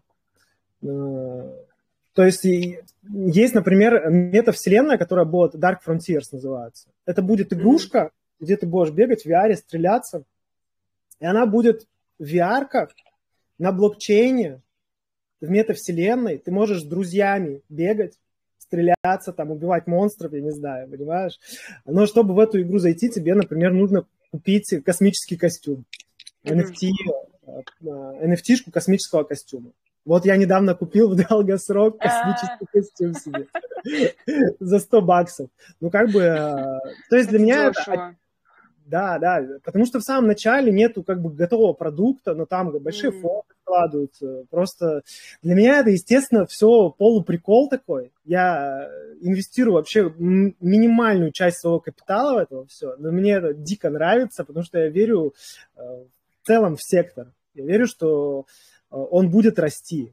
То есть есть, например, метавселенная, которая будет Dark Frontiers называется. Это будет игрушка, mm-hmm. где ты будешь бегать в ви ар, стреляться, и она будет в ви ар-ках на блокчейне, в метавселенной. Ты можешь с друзьями бегать, стреляться, там, убивать монстров, я не знаю, понимаешь? Но чтобы в эту игру зайти, тебе, например, нужно купить космический костюм. эн эф ти, эн эф ти-шку космического костюма. Вот я недавно купил в долгосрок космический костюм себе за сто баксов. Ну, как бы... То есть для меня это... Да, да, потому что в самом начале нету как бы готового продукта, но там большие mm. фонды вкладываются. Просто для меня это, естественно, все полуприкол такой. Я инвестирую вообще минимальную часть своего капитала в это все, но мне это дико нравится, потому что я верю в целом в сектор. Я верю, что он будет расти.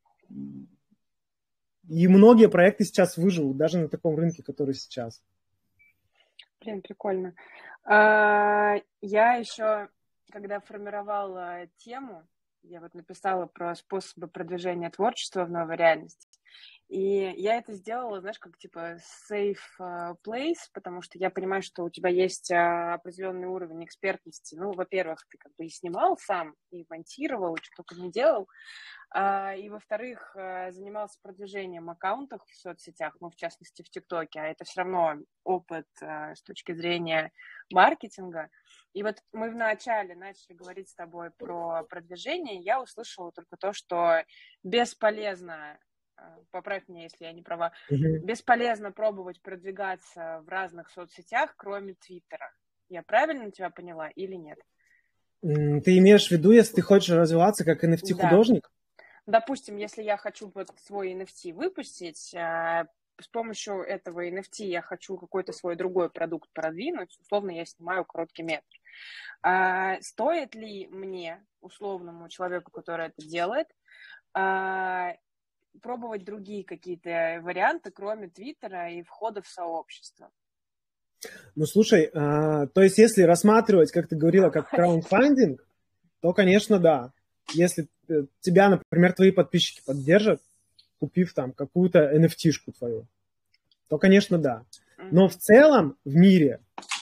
И многие проекты сейчас выживут, даже на таком рынке, который сейчас. Блин, прикольно. Я еще, когда формировала тему, я вот написала про способы продвижения творчества в новой реальности. И я это сделала, знаешь, как типа safe place, потому что я понимаю, что у тебя есть определенный уровень экспертности. Ну, во-первых, ты как бы и снимал сам, и монтировал, и что только не делал. И, во-вторых, занимался продвижением аккаунтов в соцсетях, ну, в частности, в ТикТоке, а это все равно опыт с точки зрения маркетинга. И вот мы вначале начали говорить с тобой про продвижение, я услышала только то, что бесполезно, поправь меня, если я не права, mm-hmm. бесполезно пробовать продвигаться в разных соцсетях, кроме Твиттера. Я правильно тебя поняла или нет? Ты имеешь в виду, если ты хочешь развиваться как эн эф ти-художник? Да. Допустим, если я хочу вот свой эн эф ти выпустить, с помощью этого эн эф ти я хочу какой-то свой другой продукт продвинуть, условно я снимаю короткий метр. А стоит ли мне, условному человеку, который это делает, а, пробовать другие какие-то варианты, кроме Твиттера и входа в сообщество? Ну, слушай, а, то есть если рассматривать, как ты говорила, как краундфандинг, то, конечно, да. Если тебя, например, твои подписчики поддержат, купив там какую-то эн эф ти-шку твою, то, конечно, да. Но в целом в мире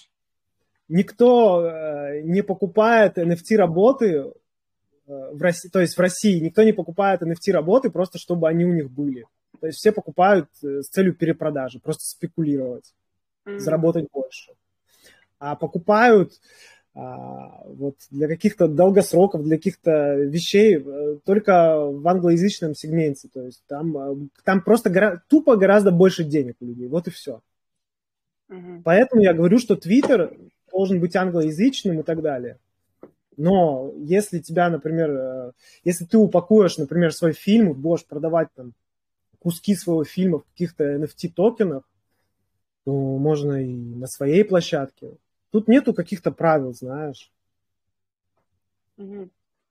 никто э, не покупает эн эф ти-работы э, в России, то есть в России никто не покупает эн эф ти-работы просто, чтобы они у них были. То есть все покупают с целью перепродажи, просто спекулировать, mm-hmm. заработать больше. А покупают а, вот для каких-то долгосроков, для каких-то вещей только в англоязычном сегменте. То есть там, там просто гора- тупо гораздо больше денег у людей. Вот и все. Mm-hmm. Поэтому я говорю, что Twitter должен быть англоязычным и так далее. Но если тебя, например, если ты упакуешь, например, свой фильм, будешь продавать там куски своего фильма в каких-то эн эф ти-токенах, то можно и на своей площадке. Тут нету каких-то правил, знаешь. Угу.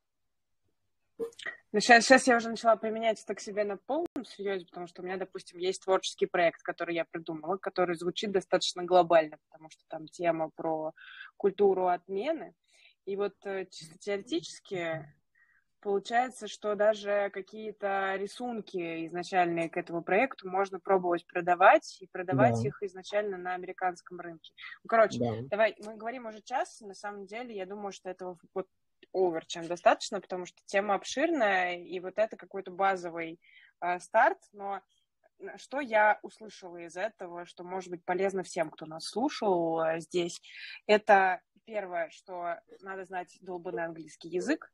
Ну, сейчас, сейчас я уже начала применять это к себе на полном серьезе, потому что у меня, допустим, есть творческий проект, который я придумала, который звучит достаточно глобально, потому что там тема про культуру отмены. И вот чисто теоретически получается, что даже какие-то рисунки изначальные к этому проекту можно пробовать продавать, и продавать Да, их изначально на американском рынке. Ну, короче, да. давай, мы говорим уже час, на самом деле, я думаю, что этого вот овер чем достаточно, потому что тема обширная, и вот это какой-то базовый э, старт, но что я услышала из этого, что может быть полезно всем, кто нас слушал э, здесь, это первое, что надо знать долбанный английский язык,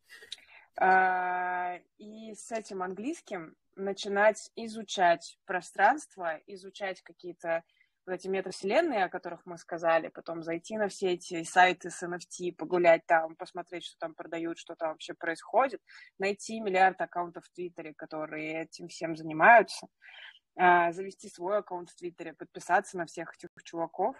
э, и с этим английским начинать изучать пространство, изучать какие-то вот эти метавселенные, о которых мы сказали, потом зайти на все эти сайты с эн эф ти, погулять там, посмотреть, что там продают, что там вообще происходит, найти миллиард аккаунтов в Твиттере, которые этим всем занимаются, завести свой аккаунт в Твиттере, подписаться на всех этих чуваков.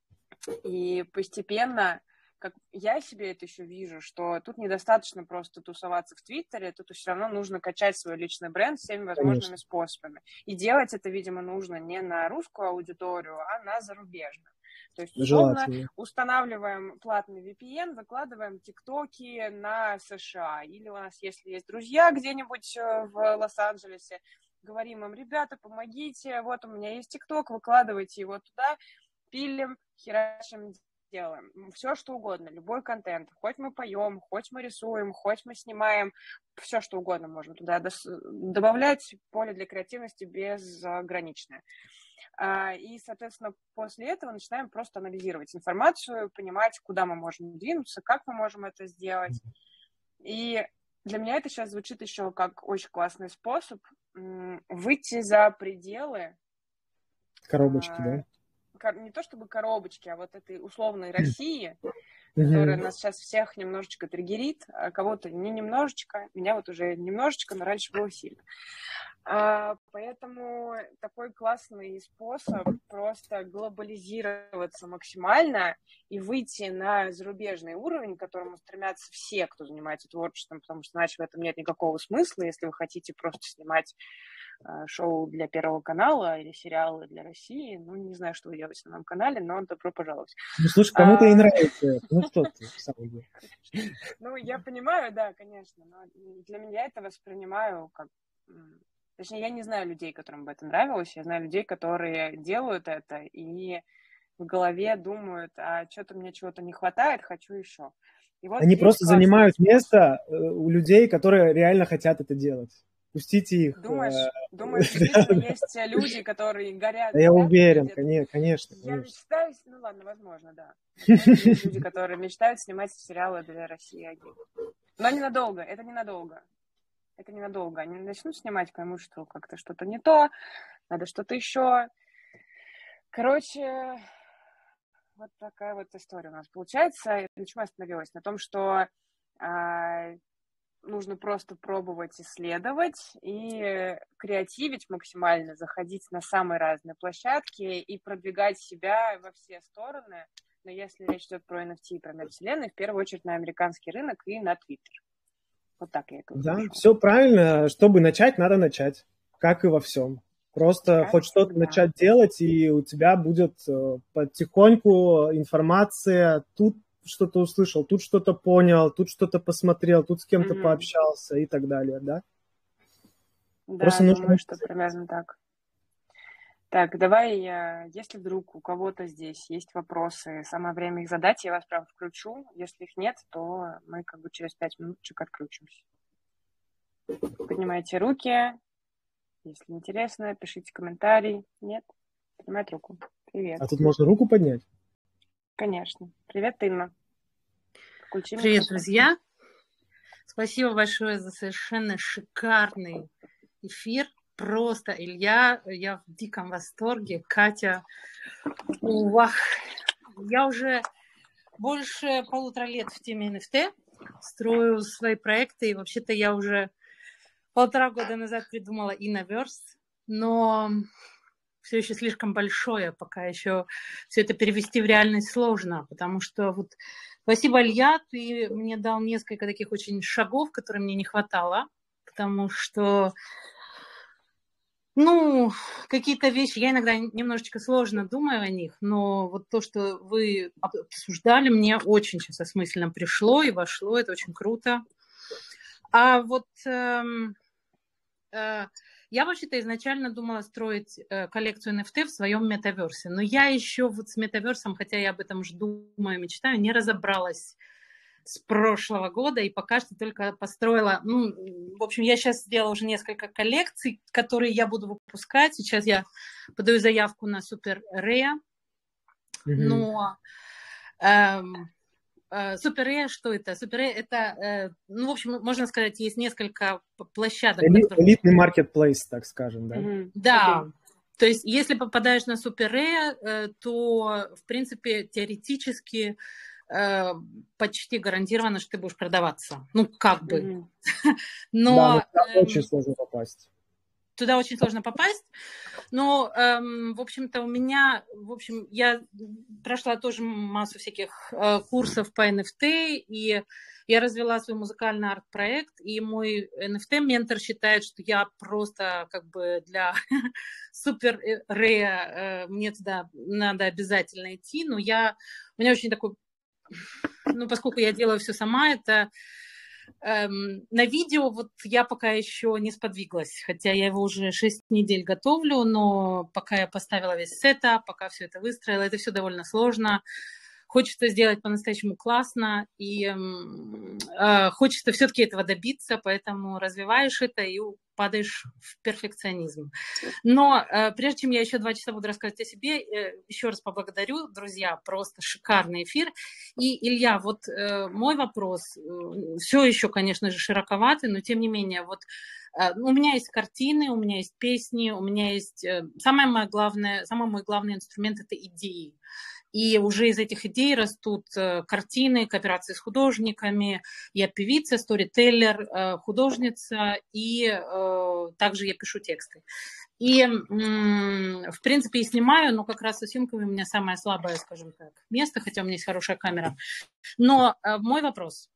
И постепенно, как я себе это еще вижу, что тут недостаточно просто тусоваться в Твиттере, тут все равно нужно качать свой личный бренд всеми возможными Конечно. способами. И делать это, видимо, нужно не на русскую аудиторию, а на зарубежную. То есть, условно, устанавливаем платный ви пи эн, выкладываем тиктоки на США. Или у нас, если есть друзья где-нибудь в Лос-Анджелесе, говорим им: ребята, помогите, вот у меня есть тикток, выкладывайте его туда, пилим, херачим, делаем. Все, что угодно, любой контент. Хоть мы поем, хоть мы рисуем, хоть мы снимаем, все, что угодно можем туда добавлять. Поле для креативности безграничное. И, соответственно, после этого начинаем просто анализировать информацию, понимать, куда мы можем двинуться, как мы можем это сделать. И для меня это сейчас звучит еще как очень классный способ выйти за пределы коробочки, да? Не то чтобы коробочки, а вот этой условной России, которая нас сейчас всех немножечко триггерит, а кого-то не немножечко, меня вот уже немножечко, но раньше было сильно. А, поэтому такой классный способ просто глобализироваться максимально и выйти на зарубежный уровень, к которому стремятся все, кто занимается творчеством, потому что иначе в этом нет никакого смысла, если вы хотите просто снимать а, шоу для Первого канала или сериалы для России. Ну, не знаю, что вы делаете на моем канале, но добро пожаловать. Ну, слушай, кому-то а... и нравится. Ну, что ты, сам Ну, я понимаю, да, конечно, но для меня это воспринимаю как... Точнее, я не знаю людей, которым бы это нравилось. Я знаю людей, которые делают это и в голове думают: а что-то мне чего-то не хватает, хочу еще. И вот Они просто занимают способ. место у людей, которые реально хотят это делать. Пустите их. Думаешь, думаешь, действительно есть люди, которые горят? Да, я уверен, конечно, конечно. Я мечтаю, ну ладно, возможно, да. Возможно, есть люди, которые мечтают снимать сериалы для России один. Но ненадолго, это ненадолго. Это ненадолго. Они начнут снимать, поймут, что как-то что-то не то, надо что-то еще. Короче, вот такая вот история у нас получается. На чем я остановилась? На том, что а, нужно просто пробовать исследовать и креативить максимально, заходить на самые разные площадки и продвигать себя во все стороны. Но если речь идет про эн эф ти и про метавселенные, в первую очередь на американский рынок и на Твиттер. Вот так я это Да, все правильно. Чтобы начать, надо начать. Как и во всем. Просто как хоть что-то да. начать делать, и у тебя будет потихоньку информация. Тут что-то услышал, тут что-то понял, тут что-то посмотрел, тут с кем-то mm-hmm. пообщался и так далее, да? Да, Просто думаю, нужно... что примерно так. Так, давай, если вдруг у кого-то здесь есть вопросы, самое время их задать, я вас прям включу. Если их нет, то мы как бы через пять минуточек отключимся. Поднимайте руки. Если интересно, пишите комментарий. Нет? Поднимать руку. Привет. А тут можно руку поднять? Конечно. Привет, Инна. Включи Привет, микрофон. Друзья. Спасибо большое за совершенно шикарный эфир. Просто, Илья, я в диком восторге. Катя, уах, я уже больше полутора лет в теме эн эф ти, строю свои проекты, и вообще-то я уже полтора года назад придумала Innoverse, но все еще слишком большое, пока еще все это перевести в реальность сложно, потому что вот спасибо, Илья, ты мне дал несколько таких очень шагов, которые мне не хватало, потому что Ну, какие-то вещи, я иногда немножечко сложно думаю о них, но вот то, что вы обсуждали, мне очень сейчас осмысленно пришло и вошло, это очень круто. А вот э, э, я вообще-то изначально думала строить э, коллекцию эн эф ти в своем метаверсе, но я еще вот с метаверсом, хотя я об этом уже думаю, мечтаю, не разобралась с прошлого года и пока что только построила, ну, в общем, я сейчас сделала уже несколько коллекций, которые я буду выпускать. Сейчас я подаю заявку на Super Rare, mm-hmm. но эм, Super Rare, что это? Super Rare это, э, ну, в общем, можно сказать, есть несколько площадок. Эли, которых... Элитный маркетплейс, так скажем, да? Mm-hmm. Да. Okay. То есть, если попадаешь на Super Rare, э, то, в принципе, теоретически э, почти гарантированно, что ты будешь продаваться. Ну, как бы. Mm-hmm. Но... Да, но туда э, очень сложно попасть. Туда очень сложно попасть. Но, эм, в общем-то, у меня, в общем, я прошла тоже массу всяких э, курсов по эн эф ти, и я развела свой музыкальный арт-проект, и мой эн эф ти-ментор считает, что я просто как бы для супер рея, э, мне туда надо обязательно идти, но я, у меня очень такой, ну, поскольку я делаю все сама, это... Эм, на видео вот я пока еще не сподвиглась, хотя я его уже шесть недель готовлю, но пока я поставила весь сетап, пока все это выстроила, это все довольно сложно. Хочется сделать по-настоящему классно, и э, хочется все-таки этого добиться, поэтому развиваешь это и падаешь в перфекционизм. Но э, прежде чем я еще два часа буду рассказывать о себе, э, еще раз поблагодарю, друзья, просто шикарный эфир. И, Илья, вот э, мой вопрос, э, все еще, конечно же, широковатый, но тем не менее, вот э, у меня есть картины, у меня есть песни, у меня есть... Э, самое мое главное, самый мой главный инструмент – это идеи. И уже из этих идей растут картины, кооперации с художниками. Я певица, сторителлер, художница, и также я пишу тексты. И, в принципе, и снимаю, но как раз со съемками у меня самое слабое, скажем так, место, хотя у меня есть хорошая камера. Но мой вопрос.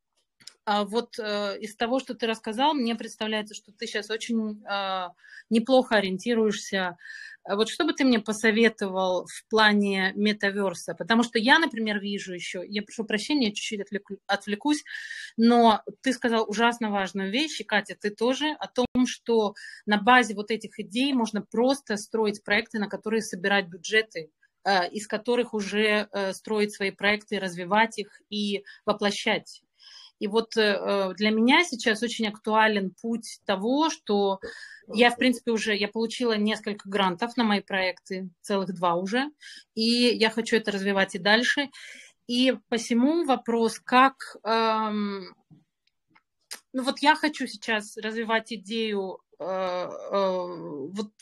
Вот из того, что ты рассказал, мне представляется, что ты сейчас очень неплохо ориентируешься. Вот что бы ты мне посоветовал в плане метаверса? Потому что я, например, вижу еще, я прошу прощения, чуть-чуть отвлеку, отвлекусь, но ты сказал ужасно важную вещь, и, Катя, ты тоже, о том, что на базе вот этих идей можно просто строить проекты, на которые собирать бюджеты, из которых уже строить свои проекты, развивать их и воплощать. И вот э, для меня сейчас очень актуален путь того, что я, в принципе, уже я получила несколько грантов на мои проекты, целых два уже, и я хочу это развивать и дальше. И посему вопрос, как... Эм, ну вот я хочу сейчас развивать идею э, э, вот...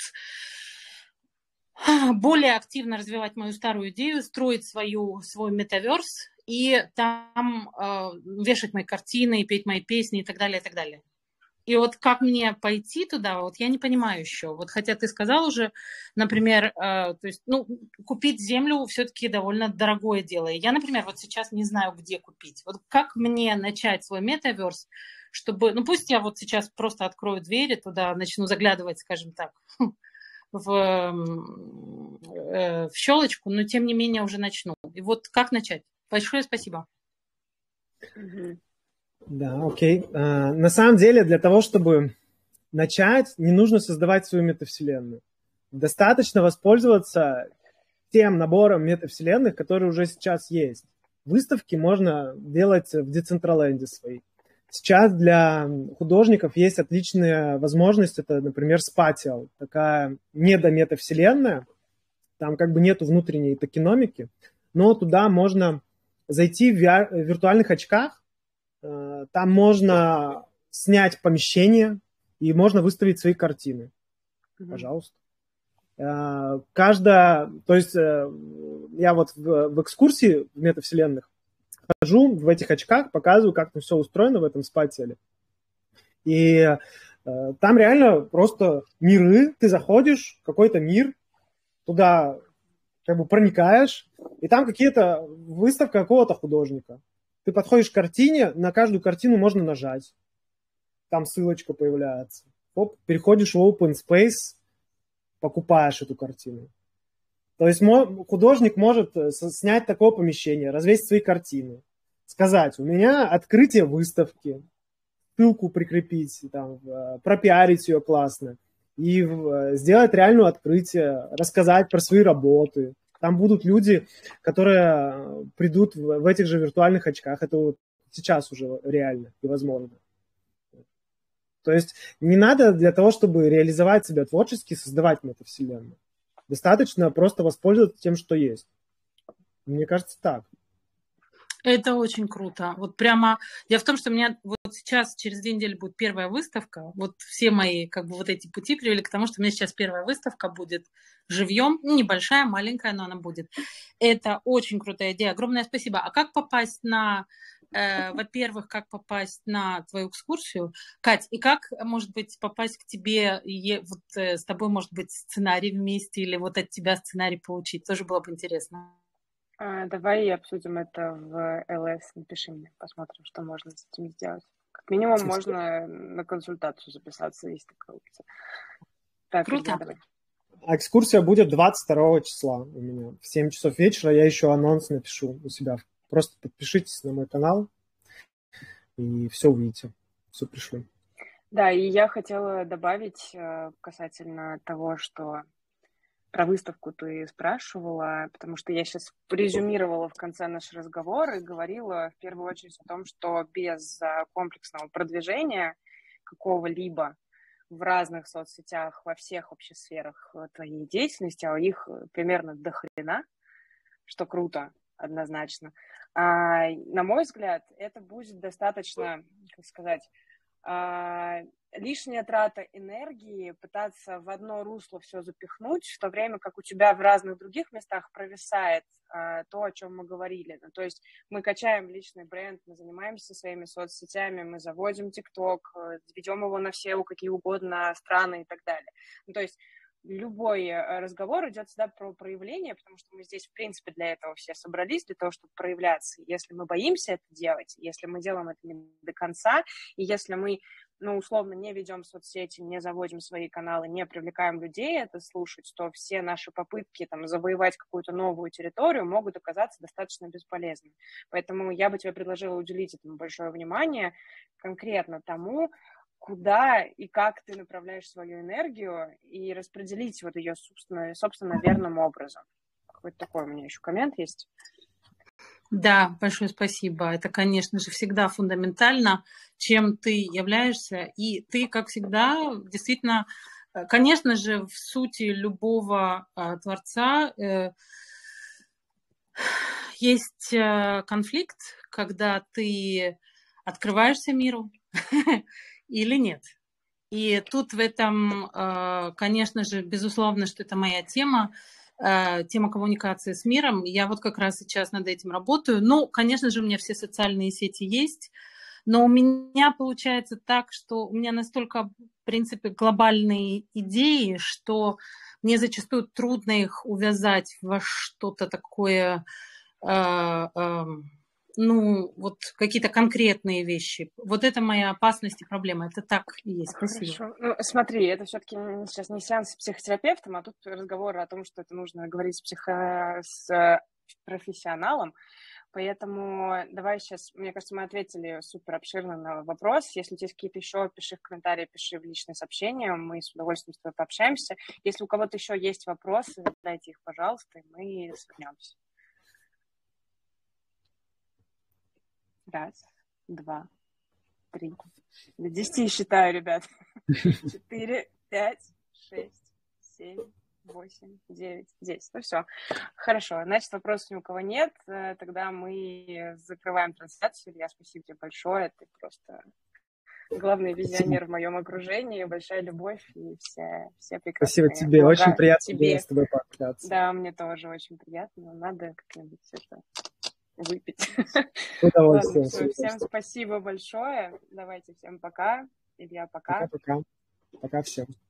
более активно развивать мою старую идею, строить свою, свой метаверс и там э, вешать мои картины, петь мои песни и так далее, и так далее. И вот как мне пойти туда, вот я не понимаю еще. Вот хотя ты сказал уже, например, э, то есть, ну, купить землю все-таки довольно дорогое дело. И я, например, вот сейчас не знаю, где купить. Вот как мне начать свой метаверс, чтобы, ну, пусть я вот сейчас просто открою двери туда, начну заглядывать, скажем так, В, э, в щелочку, но тем не менее уже начну. И вот как начать? Большое спасибо. Да, окей. А, на самом деле, для того, чтобы начать, не нужно создавать свою метавселенную. Достаточно воспользоваться тем набором метавселенных, которые уже сейчас есть. Выставки можно делать в Decentraland своей. Сейчас для художников есть отличная возможность, это, например, Spatial, такая недометавселенная, там как бы нету внутренней токеномики, но туда можно зайти в виртуальных очках, там можно снять помещение и можно выставить свои картины. Mm-hmm. Пожалуйста. Каждая, то есть я вот в, в экскурсии в метавселенных хожу в этих очках, показываю, как там все устроено в этом спателе. И э, там реально просто миры. Ты заходишь в какой-то мир, туда как бы проникаешь, и там какие-то выставка какого-то художника. Ты подходишь к картине, на каждую картину можно нажать. Там ссылочка появляется. Оп, переходишь в Open Space, покупаешь эту картину. То есть художник может снять такое помещение, развесить свои картины, сказать, у меня открытие выставки, ссылку прикрепить, там, пропиарить ее классно и сделать реальное открытие, рассказать про свои работы. Там будут люди, которые придут в этих же виртуальных очках. Это вот сейчас уже реально и возможно. То есть не надо для того, чтобы реализовать себя творчески, создавать метавселенную. Достаточно просто воспользоваться тем, что есть. Мне кажется, так. Это очень круто. Вот прямо... Дело в том, что у меня вот сейчас через две недели будет первая выставка. Вот все мои как бы вот эти пути привели к тому, что у меня сейчас первая выставка будет живьем. Небольшая, маленькая, но она будет. Это очень крутая идея. Огромное спасибо. А как попасть на... Э, во-первых, как попасть на твою экскурсию? Кать, и как, может быть, попасть к тебе, и вот э, с тобой, может быть, сценарий вместе или вот от тебя сценарий получить? Тоже было бы интересно. А, давай обсудим это в эл эс. Напиши мне, посмотрим, что можно с этим сделать. Как минимум, можно на консультацию записаться, есть такая опция. Так, круто. Илья, давай. Экскурсия будет двадцать второго числа у меня. В семь часов вечера я еще анонс напишу у себя. Просто подпишитесь на мой канал и все увидите. Все пришлю. Да, и я хотела добавить касательно того, что про выставку ты спрашивала, потому что я сейчас резюмировала в конце наш разговор и говорила в первую очередь о том, что без комплексного продвижения какого-либо в разных соцсетях, во всех вообще сферах твоей деятельности, а их примерно до хрена, что круто, однозначно. А, на мой взгляд, это будет достаточно, как сказать, а, лишняя трата энергии пытаться в одно русло все запихнуть, в то время как у тебя в разных других местах провисает а, то, о чем мы говорили. Ну, то есть мы качаем личный бренд, мы занимаемся своими соцсетями, мы заводим ТикТок, ведем его на все какие угодно страны и так далее. Ну, то есть любой разговор идет всегда про проявление, потому что мы здесь, в принципе, для этого все собрались, для того, чтобы проявляться. Если мы боимся это делать, если мы делаем это не до конца, и если мы, ну, условно, не ведем соцсети, не заводим свои каналы, не привлекаем людей это слушать, то все наши попытки там завоевать какую-то новую территорию могут оказаться достаточно бесполезными. Поэтому я бы тебе предложила уделить этому большое внимание, конкретно тому, куда и как ты направляешь свою энергию, и распределить вот ее, собственно, собственно верным образом. Какой-то такой у меня еще коммент есть. Да, большое спасибо. Это, конечно же, всегда фундаментально, чем ты являешься. И ты, как всегда, действительно, конечно же, в сути любого а, творца э, есть э, конфликт, когда ты открываешься миру, или нет. И тут в этом, конечно же, безусловно, что это моя тема, тема коммуникации с миром. Я вот как раз сейчас над этим работаю. Ну, конечно же, у меня все социальные сети есть, но у меня получается так, что у меня настолько, в принципе, глобальные идеи, что мне зачастую трудно их увязать во что-то такое... ну, вот какие-то конкретные вещи. Вот это моя опасность и проблема. Это так и есть. Спасибо. Хорошо. Ну, смотри, это все-таки сейчас не сеанс с психотерапевтом, а тут разговор о том, что это нужно говорить с, психо... с профессионалом. Поэтому давай сейчас, мне кажется, мы ответили супер обширно на вопрос. Если у тебя есть какие-то еще, пиши в комментарии, пиши в личные сообщения, мы с удовольствием с тобой пообщаемся. Если у кого-то еще есть вопросы, задайте их, пожалуйста, и мы свернемся. Раз, два, три. До десяти считаю, ребят. Четыре, пять, шесть, семь, восемь, девять, десять. Ну все. Хорошо. Значит, вопросов ни у кого нет. Тогда мы закрываем трансляцию. Илья, спасибо тебе большое. Ты просто главный визионер в моем окружении. Большая любовь и все, все прекрасные. Спасибо тебе. Очень приятно тебе. С тобой пообщаться. Да, мне тоже очень приятно. Надо как-нибудь это... выпить. Удовольствие. Ладно, все, всем спасибо большое. Давайте всем пока. Илья, пока. Пока-пока. Пока всем.